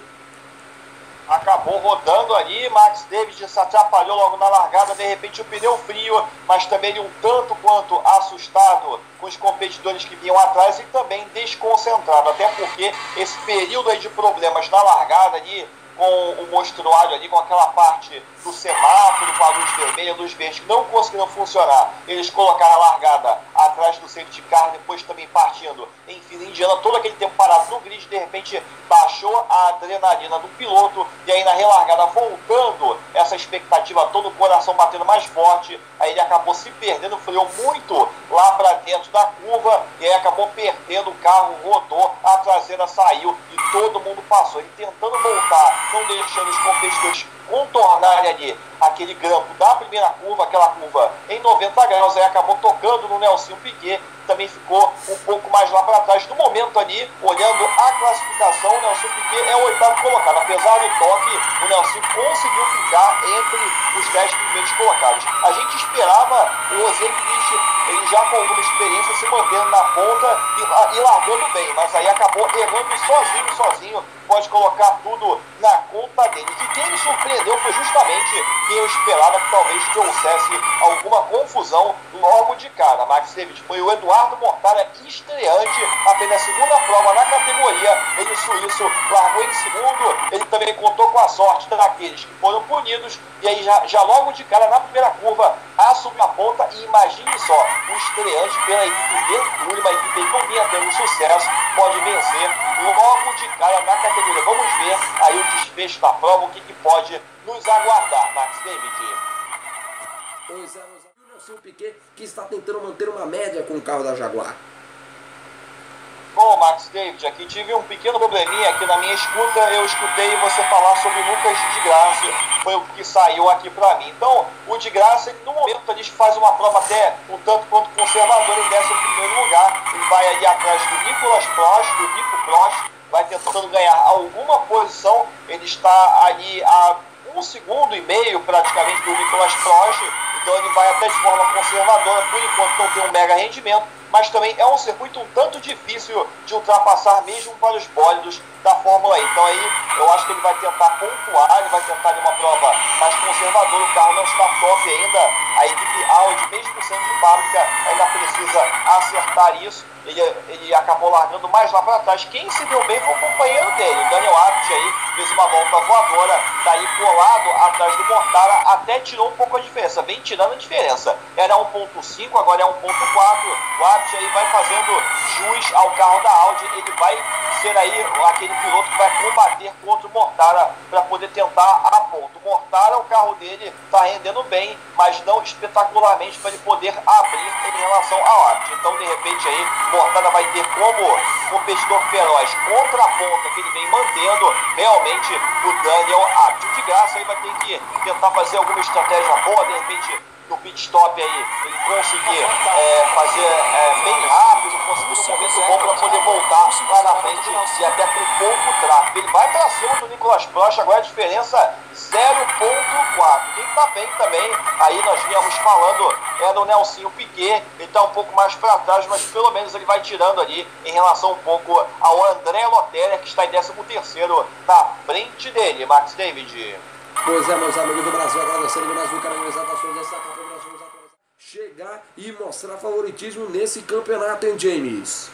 Speaker 1: Acabou rodando ali, Max David se atrapalhou logo na largada, de repente o pneu frio, mas também ele um tanto quanto assustado com os competidores que vinham atrás e também desconcentrado, até porque esse período aí de problemas na largada ali, com o mostruário ali, com aquela parte do semáforo, com a luz vermelha, luz verde, que não conseguiram funcionar. Eles colocaram a largada atrás do safety car, depois também partindo em fila indiana, todo aquele tempo parado no grid, de repente baixou a adrenalina do piloto, e aí na relargada, voltando essa expectativa toda, o coração batendo mais forte, aí ele acabou se perdendo, freou muito lá para dentro da curva, e aí acabou perdendo o carro, rodou, a traseira saiu, e todo mundo passou. Ele tentando voltar, não deixando os competidores contornarem ali aquele grampo da primeira curva, aquela curva em 90 graus, aí acabou tocando no Nelsinho Piquet, também ficou um pouco mais lá para trás. No momento ali, olhando a classificação, o Nelsinho Piquet é o 8º colocado. Apesar do toque, o Nelsinho conseguiu ficar entre os 10 primeiros colocados. A gente esperava o Rosenqvist ele já com alguma experiência se mantendo na ponta e largando bem, mas aí acabou errando sozinho, pode colocar tudo na conta dele. E quem me surpreendeu foi justamente quem eu esperava que talvez trouxesse alguma confusão logo de cara. Max David, foi o Eduardo Mortara, estreante, apenas a segunda prova na categoria. Ele, suíço, largou em segundo. Ele também contou com a sorte daqueles que foram punidos. E aí já logo de cara na primeira curva assumiu a ponta. E imagine só, o estreante pela equipe Venturi, uma equipe que não vinha tendo sucesso, pode vencer logo de cara na categoria. Vamos ver aí o desfecho da prova, o que pode nos aguardar, Max David.
Speaker 2: Pois é, o Nelson Piquet, que está tentando manter uma média com o carro da Jaguar.
Speaker 1: Bom, Max David, aqui tive um pequeno probleminha aqui na minha escuta. Eu escutei você falar sobre o Lucas de Graça, foi o que saiu aqui para mim. Então, o de Graça, no momento, a gente faz uma prova até um tanto quanto conservador em 11º lugar. Ele vai ali atrás do Nicolas Prost, do Nico Prost, vai tentando ganhar alguma posição. Ele está ali a 1,5 segundos praticamente do Nicolas Prost, então ele vai até de forma conservadora, por enquanto não tem um mega rendimento, mas também é um circuito um tanto difícil de ultrapassar mesmo para os bólidos da Fórmula E. Então aí eu acho que ele vai tentar pontuar, ele vai tentar uma prova mais conservadora. O carro não está top ainda, a equipe Audi, mesmo sendo de fábrica, ainda precisa acertar isso. Ele acabou largando mais lá para trás. Quem se deu bem foi o companheiro dele, o Daniel Abt, aí fez uma volta voadora, daí colado atrás do Mortara, até tirou um pouco a diferença, vem tirando a diferença. Era 1,5, agora é 1,4. O Abt aí vai fazendo jus ao carro da Audi, ele vai ser aí aquele piloto que vai combater contra o Mortara para poder tentar a ponta. O Mortara, o carro dele está rendendo bem, mas não espetacularmente para ele poder abrir em relação ao Abt. Então, de repente aí Mortara vai ter como competidor feroz contra a ponta que ele vem mantendo realmente o Daniel Abt. De graça aí vai ter que tentar fazer alguma estratégia boa, de repente no pit stop aí ele conseguir fazer bem rápido, conseguir um momento bom para poder voltar lá na frente e até com pouco tráfego. Ele vai para cima do Nicolas Prost, agora a diferença 0,4. Quem está bem também, aí nós viemos falando, era o Nelson Piquet. Ele está um pouco mais para trás, mas pelo menos ele vai tirando ali em relação um pouco ao André Lotterer, que está em 13º na frente dele, Max David.
Speaker 2: Pois é, meus amigos do Brasil, agradecendo mais um canal das ações dessa Copa do Brasil. Chegar e mostrar favoritismo nesse campeonato, hein, James?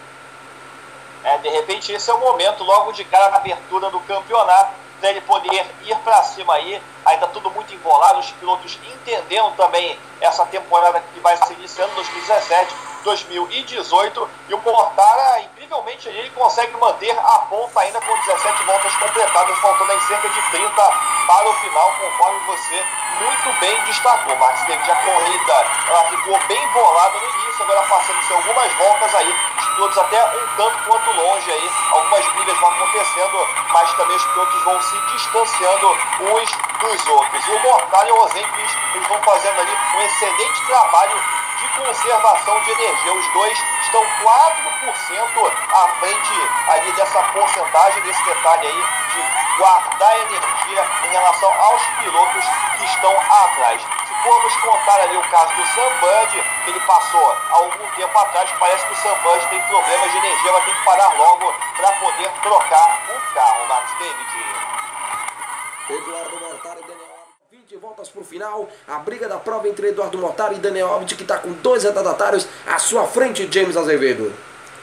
Speaker 1: De repente esse é o momento, logo de cara na abertura do campeonato, para ele poder ir para cima aí. Ainda tudo muito embolado, os pilotos entendendo também essa temporada que vai se iniciando 2017, 2018, e o Mortara, incrivelmente, ele consegue manter a ponta ainda com 17 voltas completadas, faltando aí cerca de 30 para o final, conforme você muito bem destacou, Max David. A corrida ela ficou bem bolada no início, agora passando-se algumas voltas aí, os pilotos até um tanto quanto longe aí, algumas brigas vão acontecendo, mas também os pilotos vão se distanciando uns dos outros. E o Mortara e o Rosenqvist, eles vão fazendo ali um excelente trabalho de conservação de energia. Os dois estão 4% à frente ali dessa porcentagem, desse detalhe aí de guardar energia em relação aos pilotos que estão atrás. Se formos contar ali o caso do Sam Bud, que ele passou há algum tempo atrás, parece que o Sam Bud tem problemas de energia, vai ter que parar logo para poder trocar o carro, Max David.
Speaker 2: Eduardo Mortara e Daniel Abt, 20 voltas para o final. A briga da prova entre Eduardo Mortara e Daniel Abt, que está com 2 retardatários à sua frente, James Azevedo.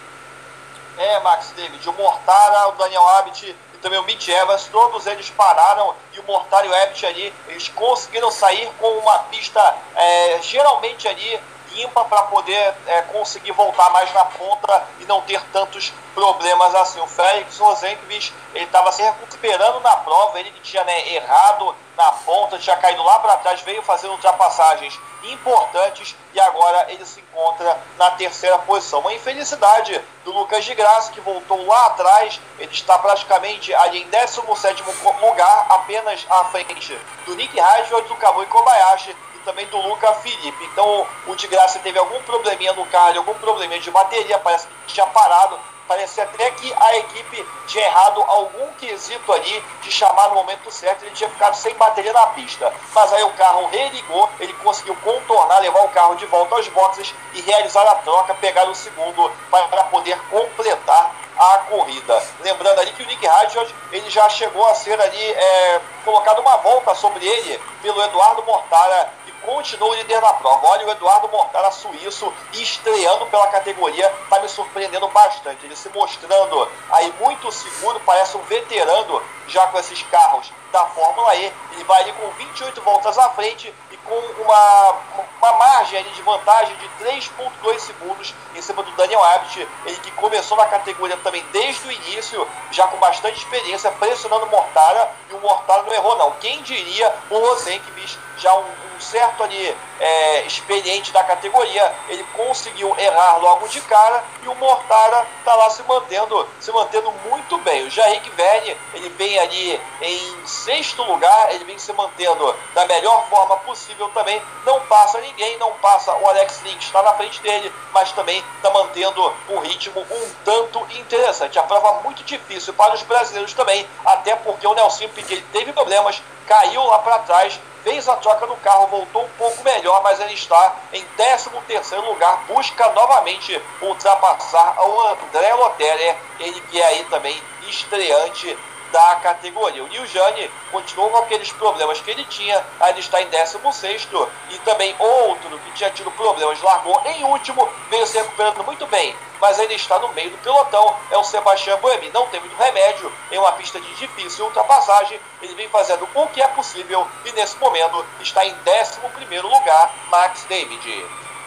Speaker 1: Max David, o Mortara, o Daniel Abt e também o Mitch Evans, todos eles pararam, e o Mortara e o Abt ali, eles conseguiram sair com uma pista geralmente ali limpa para poder conseguir voltar mais na ponta e não ter tantos problemas assim. O Felix Rosenqvist, ele estava se recuperando na prova, ele tinha errado na ponta, tinha caído lá para trás, veio fazendo ultrapassagens importantes e agora ele se encontra na 3ª posição. Uma infelicidade do Lucas de Graça, que voltou lá atrás, ele está praticamente ali em 17º lugar, apenas à frente do Nick Heidfeld, do Kamui Kobayashi e também do Luca Felipe. Então o de Graça teve algum probleminha no carro, algum probleminha de bateria, parece que tinha parado. Parecia até que a equipe tinha errado algum quesito ali de chamar no momento certo, ele tinha ficado sem bateria na pista. Mas aí o carro religou, ele conseguiu contornar, levar o carro de volta aos boxes e realizar a troca, pegar o segundo para poder completar a corrida. Lembrando ali que o Nick Heidfeld, ele já chegou a ser ali colocado uma volta sobre ele pelo Eduardo Mortara, que continuou líder da prova. Olha, o Eduardo Mortara, suíço, estreando pela categoria, está me surpreendendo bastante. Ele se mostrando aí muito seguro, parece um veterano já com esses carros da Fórmula E. Ele vai ali com 28 voltas à frente e com uma margem ali de vantagem de 3,2 segundos em cima do Daniel Abt, ele que começou na categoria também desde o início, já com bastante experiência, pressionando o Mortara, e o Mortara não errou não. Quem diria o Rosenqvist, já um certo ali experiente da categoria, ele conseguiu errar logo de cara, e o Mortara está lá se mantendo muito bem. O Jarik Verne, ele vem ali em sexto lugar, ele vem se mantendo da melhor forma possível também, não passa ninguém, não passa o Alex Lynch, está na frente dele, mas também está mantendo um ritmo um tanto interessante. A prova muito difícil para os brasileiros também, até porque o Nelson Piquet teve problemas, caiu lá para trás, fez a troca do carro, voltou um pouco melhor, mas ele está em 13º lugar, busca novamente ultrapassar o André Lotterer, ele que é aí também estreante da categoria. O Niljane continuou com aqueles problemas que ele tinha, aí ele está em 16º, e também outro que tinha tido problemas, largou em último, veio se recuperando muito bem, mas ainda está no meio do pelotão, é o Sebastian Buemi. Não tem muito remédio, em uma pista de difícil ultrapassagem, ele vem fazendo o que é possível, e nesse momento está em 11º lugar, Max David.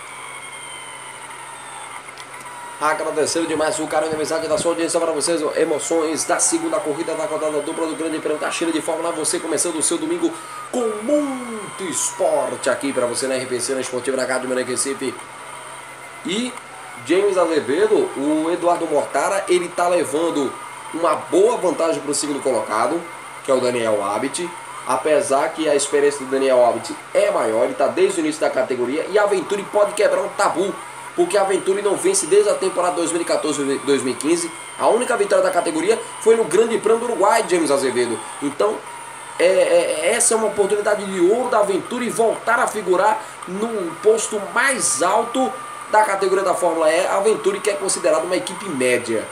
Speaker 2: Agradecendo demais o carinho e a amizade da sua audiência para vocês, emoções da segunda corrida da rodada dupla do Grande Prêmio da China de Fórmula. Você começando o seu domingo com muito esporte aqui para você na RPC, na Esportiva da Rádio Mineiro Recife. E James Azevedo, o Eduardo Mortara, ele está levando uma boa vantagem para o segundo colocado, que é o Daniel Abt. Apesar que a experiência do Daniel Abt é maior, ele está desde o início da categoria, e a Venturi pode quebrar um tabu, porque a Venturi não vence desde a temporada 2014-2015. A única vitória da categoria foi no Grande Prêmio do Uruguai, James Azevedo. Então, essa é uma oportunidade de ouro da Venturi voltar a figurar num posto mais alto da categoria da Fórmula E. A Venturi, que é considerada uma equipe média.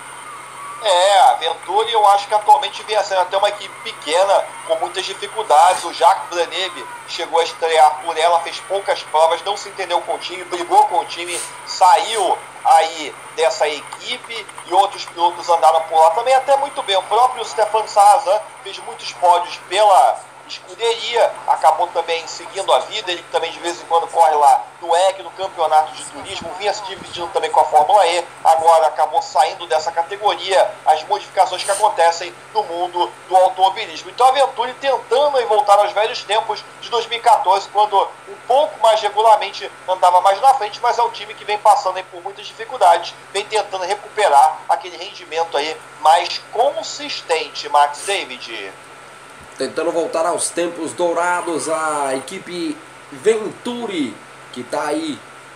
Speaker 1: A Venturi, eu acho que atualmente vem sendo até uma equipe pequena, com muitas dificuldades. O Jacques Villeneuve chegou a estrear por ela, fez poucas provas, não se entendeu com o time, brigou com o time, saiu aí dessa equipe, e outros pilotos andaram por lá também até muito bem. O próprio Stefan Sarrazin fez muitos pódios pela escuderia, acabou também seguindo a vida, ele também de vez em quando corre lá no EC, no campeonato de turismo, vinha se dividindo também com a Fórmula E, agora acabou saindo dessa categoria, as modificações que acontecem no mundo do automobilismo. Então a Venturi tentando aí voltar aos velhos tempos de 2014, quando um pouco mais regularmente andava mais na frente, mas é um time que vem passando aí por muitas dificuldades, vem tentando recuperar aquele rendimento aí mais consistente, Max David.
Speaker 2: Tentando voltar aos tempos dourados, a equipe Venturi, que está aí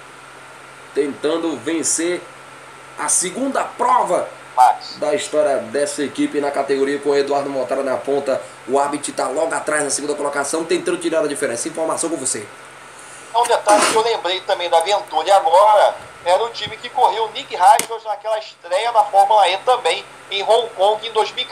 Speaker 2: tentando vencer a segunda prova da história dessa equipe na categoria, com o Eduardo Mortara na ponta. O Abt está logo atrás na segunda colocação, tentando tirar a diferença. Informação com você.
Speaker 1: Um detalhe que eu lembrei também da Venturi agora, era o time que correu o Nick Heidfeld naquela estreia da Fórmula E também, em Hong Kong, em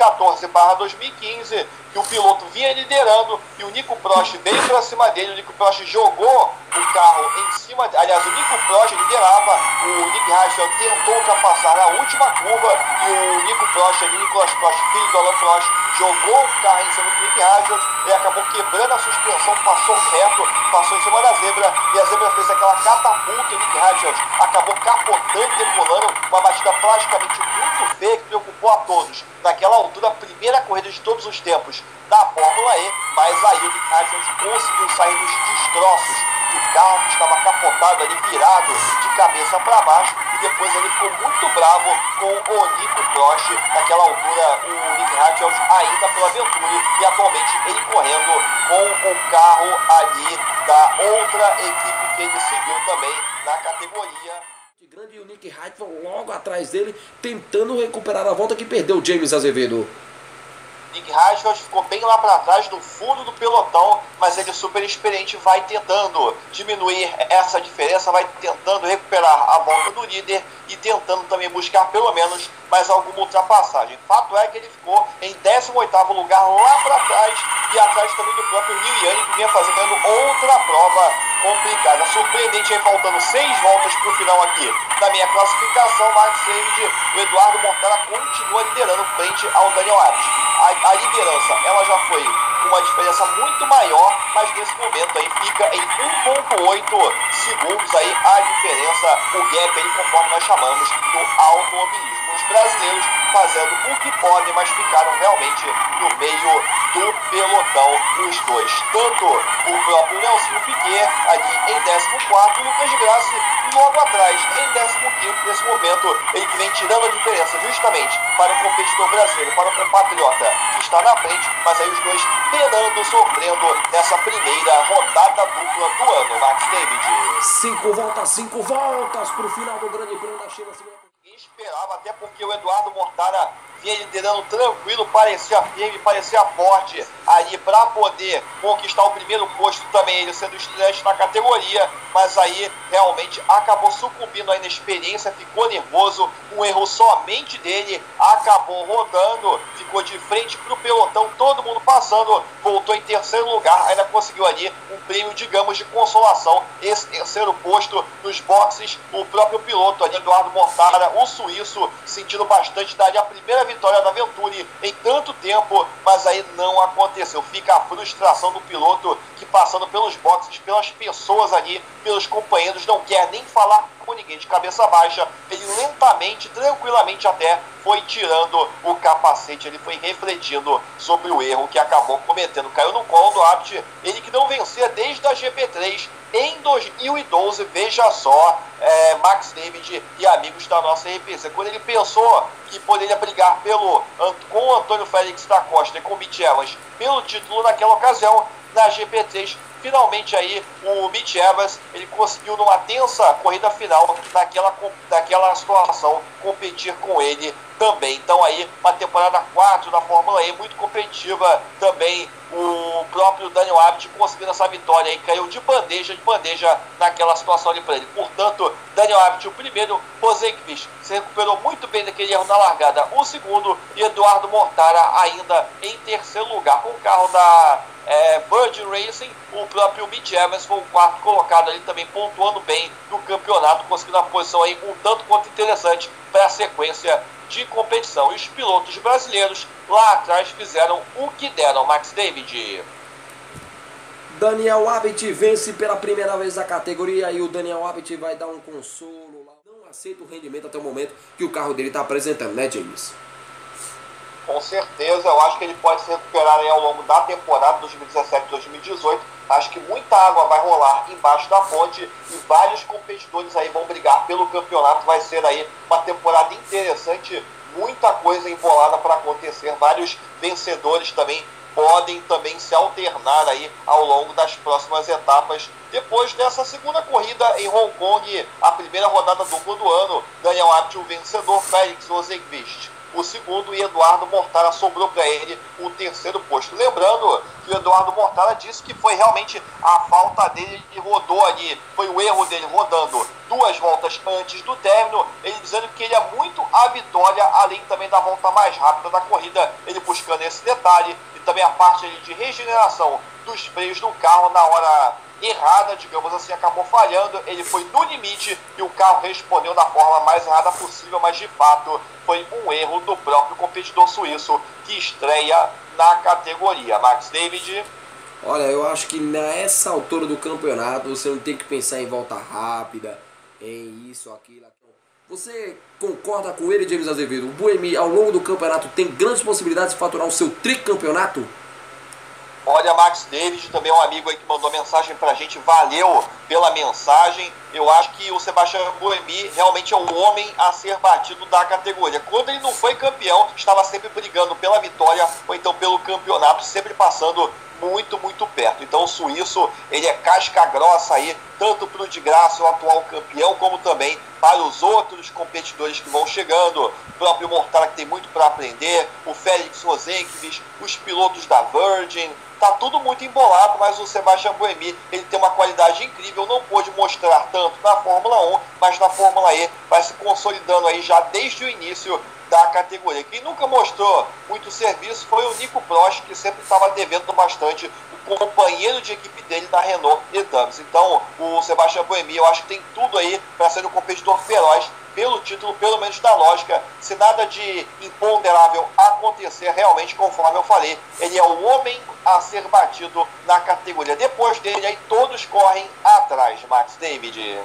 Speaker 1: 2014/2015, que o piloto vinha liderando e o Nico Prost veio para cima dele. O Nico Prost jogou o carro em cima, aliás, o Nico Prost liderava, o Nick Heidfeld tentou ultrapassar na última curva, e o Nico Prost, Nicolas Prost, filho do Alain Prost, jogou o carro em cima do Nick Heidfeld, ele acabou quebrando a suspensão, passou reto, passou em cima da zebra, e a zebra fez aquela catapulta, e o Nick Heidfeld acabou capotando e demolando, uma batida praticamente muito feia que preocupou a todos. Naquela altura, a primeira corrida de todos os tempos da Fórmula E, mas aí o Nick Heidfeld conseguiu sair dos destroços do carro, que estava capotado ali, virado de cabeça para baixo, e depois ele ficou muito bravo com o Nico Prost. Naquela altura, o Nick Hartwell ainda pela Venturi, e atualmente ele correndo com o carro ali da outra equipe que ele seguiu também na categoria.
Speaker 2: Grande, e o Nick Hartwell logo atrás dele, tentando recuperar a volta que perdeu o James Azevedo.
Speaker 1: Nick Hartwell ficou bem lá para trás, no fundo do pelotão, mas ele super experiente, vai tentando diminuir essa diferença, vai tentando recuperar a volta do líder e tentando também buscar pelo menos mais alguma ultrapassagem. Fato é que ele ficou em 18º lugar lá para trás, e atrás também do próprio Neil Young, que vinha fazendo outra prova complicada. Surpreendente, aí faltando 6 voltas para o final aqui da minha classificação. Max David, o Eduardo Mortara continua liderando frente ao Daniel Abt. A liderança, ela já foi com uma diferença muito maior, mas nesse momento aí fica em 1,8 segundos aí a diferença, o gap aí, conforme nós chamamos do automobilismo. Os brasileiros fazendo o que podem, mas ficaram realmente no meio do pelotão, os dois. Tanto o próprio Nelson Piquet ali em 14º, e Lucas de Grassi logo atrás, em 15º, nesse momento, ele que vem tirando a diferença justamente para o competidor brasileiro, para o compatriota que está na frente, mas aí os dois penando, sofrendo nessa primeira rodada dupla do ano. Max David.
Speaker 2: 5 voltas para o final do Grande Prêmio da China.
Speaker 1: Esperava, até porque o Eduardo Mortara vinha liderando tranquilo, parecia firme, parecia forte ali para poder conquistar o primeiro posto também, ele sendo estreante na categoria, mas aí realmente acabou sucumbindo à inexperiência, ficou nervoso, um erro somente dele, acabou rodando, ficou de frente para o pelotão, todo mundo passando, voltou em 3º lugar, ainda conseguiu ali um prêmio, digamos, de consolação, esse 3º posto nos boxes. O próprio piloto ali, Eduardo Mortara, o suíço, sentindo bastante, daria a primeira vitória da Venturi em tanto tempo, mas aí não aconteceu. Fica a frustração do piloto que, passando pelos boxes, pelas pessoas ali, pelos companheiros, não quer nem falar com ninguém, de cabeça baixa, ele lentamente, tranquilamente até foi tirando o capacete, ele foi refletindo sobre o erro que acabou cometendo, caiu no colo do Abt, ele que não vencia desde a GP3 em 2012, veja só, Max David e amigos da nossa RPC, quando ele pensou que poderia brigar com o Antônio Félix da Costa e com o Mitch Evans pelo título naquela ocasião, na GP3, finalmente aí o Mitch Evans, ele conseguiu numa tensa corrida final, naquela situação, competir com ele também. Então aí uma temporada 4 da Fórmula E, muito competitiva também. O próprio Daniel Abt conseguindo essa vitória aí, caiu de bandeja naquela situação ali para ele. Portanto, Daniel Abt o primeiro, Rosenqvist se recuperou muito bem daquele erro na largada, o segundo, e Eduardo Mortara ainda em 3º lugar com o carro da Virgin Racing. O próprio Mitch Evans foi o 4º colocado ali, também pontuando bem no campeonato, conseguindo uma posição aí um tanto quanto interessante para a sequência de competição. E os pilotos brasileiros lá atrás fizeram o que deram. Max David.
Speaker 2: Daniel Abt vence pela primeira vez a categoria, e o Daniel Abt vai dar um consolo lá. Não aceita o rendimento até o momento que o carro dele está apresentando, né, James?
Speaker 1: Com certeza, eu acho que ele pode se recuperar aí ao longo da temporada 2017-2018. Acho que muita água vai rolar embaixo da ponte e vários competidores aí vão brigar pelo campeonato. Vai ser aí uma temporada interessante, muita coisa embolada para acontecer. Vários vencedores também podem também se alternar aí ao longo das próximas etapas. Depois dessa segunda corrida em Hong Kong, a primeira rodada dupla do ano, Daniel Abt o vencedor, Félix Rosenqvist o segundo, e Eduardo Mortara sobrou para ele o 3º posto. Lembrando que o Eduardo Mortara disse que foi realmente a falta dele, ele rodou ali, foi o erro dele rodando 2 voltas antes do término, ele dizendo que ele é muito a vitória, além também da volta mais rápida da corrida, ele buscando esse detalhe, e também a parte ali de regeneração dos freios do carro na hora errada, digamos assim, acabou falhando, ele foi no limite e o carro respondeu da forma mais errada possível, mas de fato foi um erro do próprio competidor suíço que estreia na categoria. Max David.
Speaker 2: Olha, eu acho que nessa altura do campeonato você não tem que pensar em volta rápida, em isso, aquilo. Você concorda com ele, James Azevedo? O Buemi, ao longo do campeonato, tem grandes possibilidades de faturar o seu tricampeonato?
Speaker 1: Olha, Max David, também um amigo aí que mandou mensagem pra gente, valeu pela mensagem. eu acho que o Sebastian Buemi realmente é o homem a ser batido da categoria. Quando ele não foi campeão, estava sempre brigando pela vitória ou então pelo campeonato, sempre passando muito, muito perto. Então o suíço, ele é casca grossa aí, tanto para o de Graça, o atual campeão, como também para os outros competidores que vão chegando. O próprio Mortara, que tem muito para aprender, o Félix Rosenqvist, os pilotos da Virgin. Tá tudo muito embolado, mas o Sebastian Buemi, ele tem uma qualidade incrível, não pôde mostrar tanto na Fórmula 1, mas na Fórmula E vai se consolidando aí já desde o início da categoria. Quem nunca mostrou muito serviço foi o Nico Prost, que sempre estava devendo bastante o companheiro de equipe dele da Renault e Dams. Então, o Sebastian Buemi, eu acho que tem tudo aí para ser um competidor feroz pelo título, pelo menos da lógica, se nada de imponderável acontecer realmente, conforme eu falei, ele é o homem a ser batido na categoria. Depois dele, aí todos correm atrás, Max David.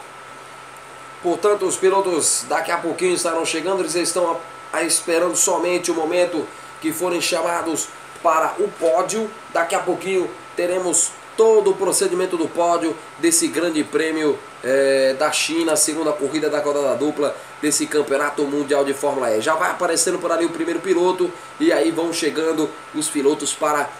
Speaker 2: Portanto, os pilotos daqui a pouquinho estarão chegando, eles estão esperando somente o momento que forem chamados para o pódio. Daqui a pouquinho teremos todo o procedimento do pódio desse grande prêmio da China, segunda corrida da rodada dupla desse campeonato mundial de Fórmula E. Já vai aparecendo por ali o primeiro piloto e aí vão chegando os pilotos para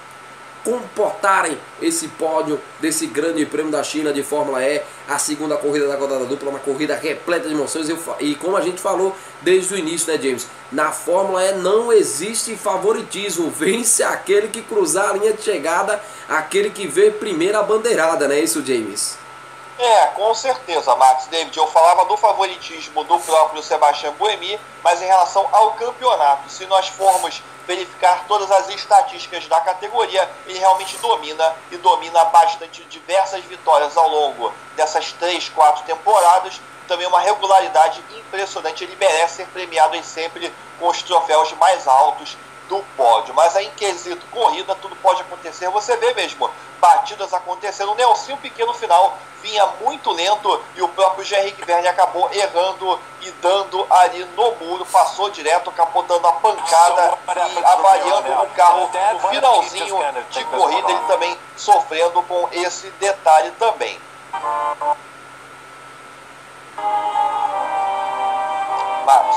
Speaker 2: comportarem esse pódio desse grande prêmio da China de Fórmula E, a segunda corrida da rodada dupla, uma corrida repleta de emoções. E como a gente falou desde o início, né, James? Na Fórmula E não existe favoritismo, vence aquele que cruzar a linha de chegada, aquele que vê primeiro a bandeirada, não é isso, James?
Speaker 1: Com certeza, Max David. Eu falava do favoritismo do próprio Sebastian Buemi, mas em relação ao campeonato, se nós formos verificar todas as estatísticas da categoria, ele realmente domina e domina bastante, diversas vitórias ao longo dessas 3, 4 temporadas, também uma regularidade impressionante. Ele merece ser premiado em sempre com os troféus mais altos do pódio, mas aí em quesito corrida tudo pode acontecer. Você vê mesmo batidas acontecendo. O Nelson Piquet no final vinha muito lento e o próprio Jean-Eric Vergne acabou errando e dando ali no muro, passou direto, capotando a pancada e avariando o carro no finalzinho de corrida, ele também sofrendo com esse detalhe também. Marcos,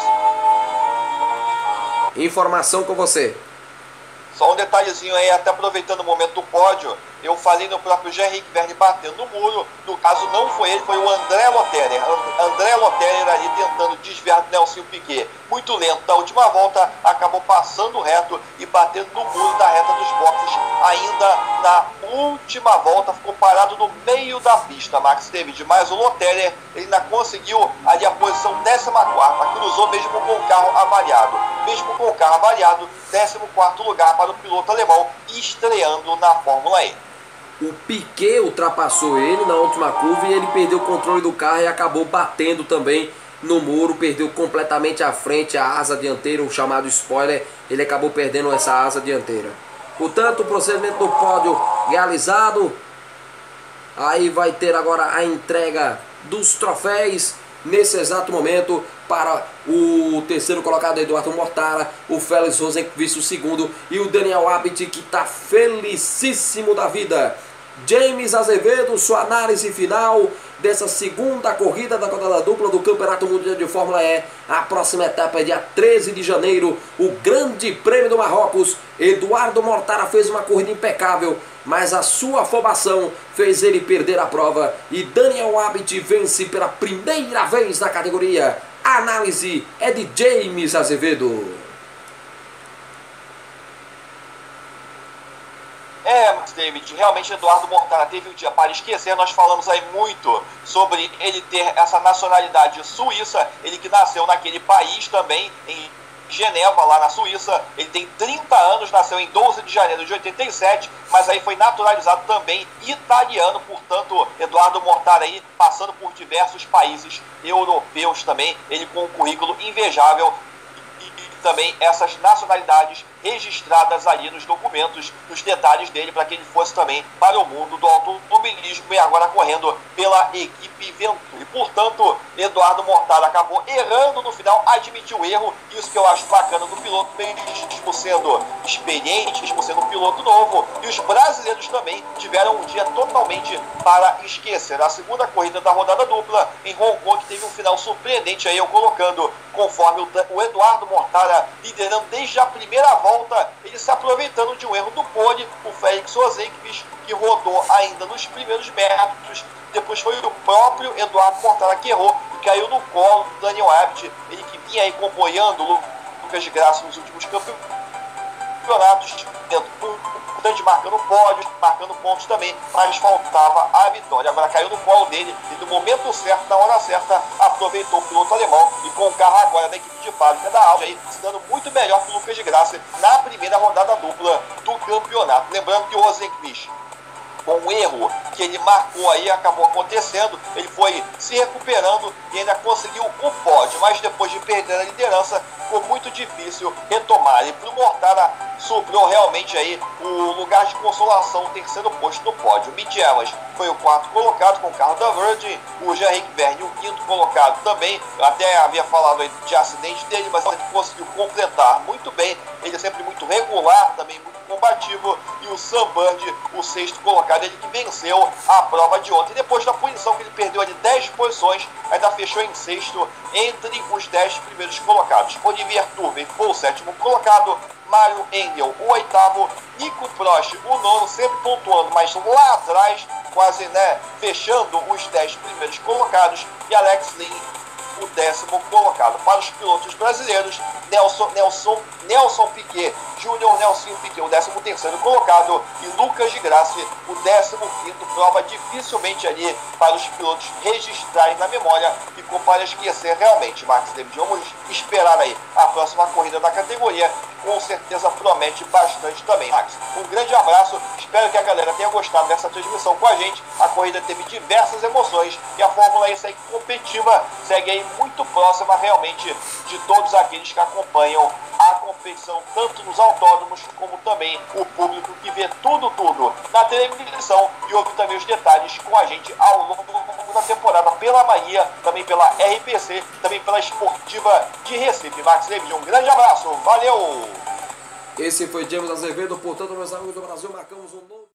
Speaker 2: informação com você.
Speaker 1: Só um detalhezinho aí, até aproveitando o momento do pódio, eu falei no próprio Jean-Eric Vergne batendo no muro. No caso não foi ele, foi o André Lotterer. André Lotterer ali tentando desviar do Nelson Piquet. Muito lento na última volta, acabou passando reto e batendo no muro da reta dos boxes. Ainda na última volta, ficou parado no meio da pista, Max David. Mas o Lotterer, ele ainda conseguiu ali a posição 14ª, cruzou mesmo com o carro avariado. Mesmo com o carro avariado, 14º lugar para o piloto alemão, estreando na Fórmula E.
Speaker 2: O Piquet ultrapassou ele na última curva e ele perdeu o controle do carro e acabou batendo também no muro, perdeu completamente a frente, a asa dianteira, o chamado spoiler, ele acabou perdendo essa asa dianteira. Portanto, o procedimento do pódio realizado, aí vai ter agora a entrega dos troféus nesse exato momento para o terceiro colocado Eduardo Mortara, o Félix Rosenqvist o segundo e o Daniel Abt, que está felicíssimo da vida. James Azevedo, sua análise final dessa segunda corrida da rodada dupla do Campeonato Mundial de Fórmula E. A próxima etapa é dia 13 de janeiro, o Grande Prêmio do Marrocos. Eduardo Mortara fez uma corrida impecável, mas a sua afobação fez ele perder a prova e Daniel Abt vence pela primeira vez na categoria. A análise é de James Azevedo.
Speaker 1: Max David, realmente Eduardo Mortara teve um dia para esquecer. Nós falamos aí muito sobre ele ter essa nacionalidade suíça, ele que nasceu naquele país também, em Geneva, lá na Suíça. Ele tem 30 anos, nasceu em 12 de janeiro de 87, mas aí foi naturalizado também italiano. Portanto, Eduardo Mortara aí passando por diversos países europeus também, ele com um currículo invejável. também essas nacionalidades registradas ali nos documentos, nos detalhes dele, para que ele fosse também para o mundo do automobilismo e agora correndo pela equipe Venturi. Portanto, Eduardo Mortara acabou errando no final, admitiu o erro, e isso que eu acho bacana do piloto, mesmo sendo experiente, mesmo sendo um piloto novo, e os brasileiros também tiveram um dia totalmente para esquecer. A segunda corrida da rodada dupla em Hong Kong teve um final surpreendente, aí eu colocando conforme o Eduardo Mortara liderando desde a primeira volta, ele se aproveitando de um erro do pole, o Félix Rosenqvist, que rodou ainda nos primeiros metros. Depois foi o próprio Eduardo Mortara que errou e caiu no colo do Daniel Abt, ele que vinha aí acompanhando o Lucas de Graça nos últimos campeonatos, marcando pódios, marcando pontos também, mas faltava a vitória. Agora caiu no colo dele e no momento certo, na hora certa, aproveitou o piloto alemão e com o carro agora da equipe de fábrica da Audi aí, se dando muito melhor que o Lucas de Graça na primeira rodada dupla do campeonato. Lembrando que o Rosenqvist, com o erro que ele marcou aí, acabou acontecendo, ele foi se recuperando e ainda conseguiu o pódio, mas depois de perder a liderança, ficou muito difícil retomar. E para o Mortara sobrou realmente aí o lugar de consolação, o terceiro posto no pódio. O Mick Evans foi o quarto colocado com o carro da Virgin, o Jean-Eric Vergne o quinto colocado também. Eu até havia falado aí de acidente dele, mas ele conseguiu completar muito bem, ele é sempre muito regular, também muito combativo, e o Sam Bird, o sexto colocado, ele que venceu a prova de ontem. Depois da punição que ele perdeu ali 10 posições, ainda fechou em sexto entre os 10 primeiros colocados. Olivier Turvey foi o sétimo colocado, Mário Engel o oitavo, Nico Prost o nono, sempre pontuando, mas lá atrás, quase fechando os 10 primeiros colocados, e Alex Lynn o décimo colocado. Para os pilotos brasileiros, Nelson Piquet Júnior, Nelson Piquet o 13º colocado, e Lucas de Graça o 15º. Prova dificilmente ali para os pilotos registrarem na memória, ficou para esquecer realmente. Max David, vamos esperar aí a próxima corrida da categoria, que com certeza promete bastante também. Max, um grande abraço, espero que a galera tenha gostado dessa transmissão com a gente. A corrida teve diversas emoções e a Fórmula E segue competitiva, segue aí muito próxima realmente de todos aqueles que acompanham a competição, tanto nos autódromos como também o público que vê tudo na televisão e ouve também os detalhes com a gente ao longo da temporada pela Bahia, também pela RPC, também pela Esportiva de Recife. Max David, um grande abraço, valeu!
Speaker 2: Esse foi James Azevedo, portanto, meus amigos do Brasil, marcamos um novo